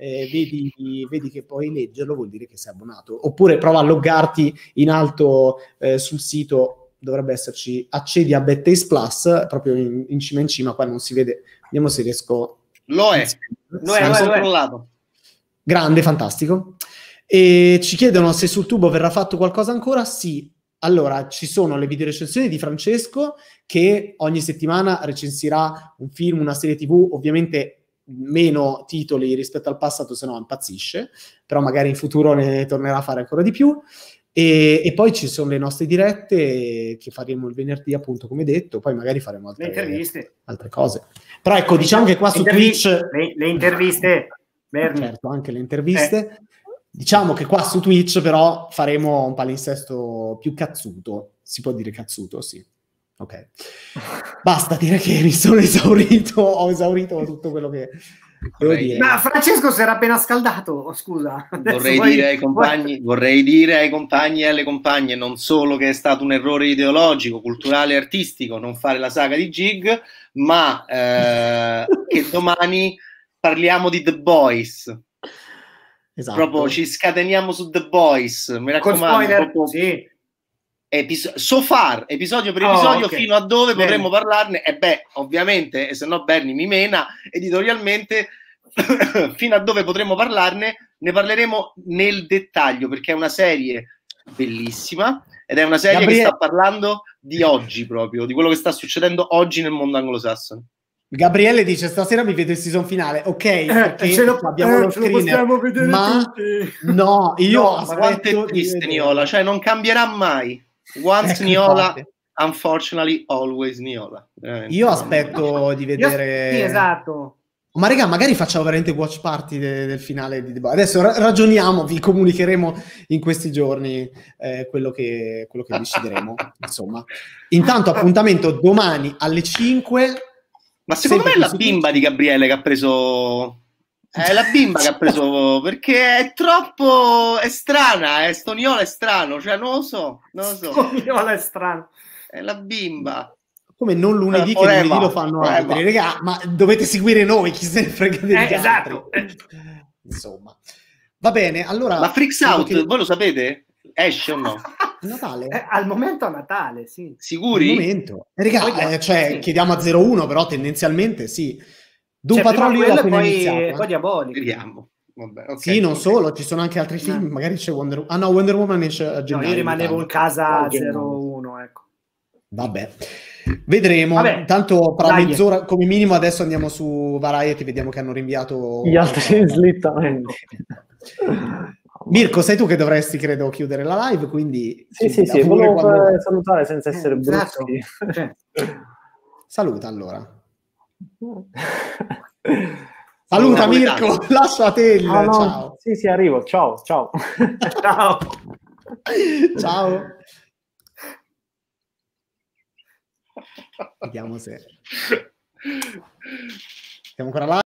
vedi che puoi leggerlo, vuol dire che sei abbonato. Oppure prova a loggarti in alto sul sito, dovrebbe esserci accedi a Bad Taste Plus, proprio in cima, qua non si vede, vediamo se riesco. Lo è controllato. Grande, fantastico. E ci chiedono se sul tubo verrà fatto qualcosa ancora. Sì, allora ci sono le videorecensioni di Francesco, che ogni settimana recensirà un film, una serie TV, ovviamente meno titoli rispetto al passato, se no impazzisce, però magari in futuro ne tornerà a fare ancora di più. E poi ci sono le nostre dirette che faremo il venerdì, appunto, come detto, poi magari faremo altre cose. Però ecco, diciamo che qua su Twitch le interviste, certo, anche le interviste. Diciamo che qua su Twitch però faremo un palinsesto più cazzuto. Si può dire cazzuto, sì. Ok. Basta, dire che mi sono esaurito, ho esaurito tutto quello che devo dire. Ma Francesco si era appena scaldato, scusa. Vorrei dire ai compagni e alle compagne non solo che è stato un errore ideologico, culturale e artistico non fare la saga di Gig, ma che domani parliamo di The Boys. Esatto. Proprio ci scateniamo su The Boys, mi raccomando. Proprio... Sì. So far, episodio per episodio, okay. Fino a dove potremmo parlarne, e ovviamente, e se no Bernie mi mena editorialmente, fino a dove potremmo parlarne, ne parleremo nel dettaglio, perché è una serie bellissima, ed è una serie che sta parlando di oggi proprio, di quello che sta succedendo oggi nel mondo anglosassone. Gabriele dice: stasera mi vedo il season finale, ok, perché abbiamo lo screener, ma no, io aspetto. Quanto è triste Niola, cioè non cambierà mai. Once Niola, unfortunately always Niola. Io aspetto di vedere. Sì, esatto. Ma raga, magari facciamo veramente watch party del finale di The Boys. Adesso ragioniamo, vi comunicheremo in questi giorni quello che decideremo. Insomma, intanto appuntamento domani alle 5. Ma secondo me è la bimba di Gabriele che ha preso. È la bimba che ha preso, perché è troppo. È strana, Stoniola è strano, cioè non lo so. Stoniola è strano. È la bimba. Come non lunedì, che lunedì lo fanno altri, raga, ma dovete seguire noi, chi se ne frega degli altri. Esatto. Insomma. Va bene, allora. Ma Freaks Out, voi lo sapete? Esce o no? Natale? Al momento a Natale, sì. Sicuri? Al momento. Raga, sì. Chiediamo a 01, però tendenzialmente sì. Doom Patrol io appena iniziato. Poi Diabolico. Vediamo. Vabbè, okay. Sì, non solo, ci sono anche altri film, magari c'è Wonder Woman. Ah no, Wonder Woman esce a gennaio. No, io rimanevo in casa a 01, ecco. Vabbè. Vedremo. Vabbè, intanto tra mezz'ora come minimo adesso andiamo su Variety, vediamo che hanno rinviato gli altri slittamenti. Mirko, sei tu che dovresti credo chiudere la live, quindi sì, volevo salutare senza essere brutti. Saluta allora. Saluta Mirko, lascia te il ciao. Sì, arrivo. Ciao. Ciao. Ciao. Vediamo se siamo ancora là.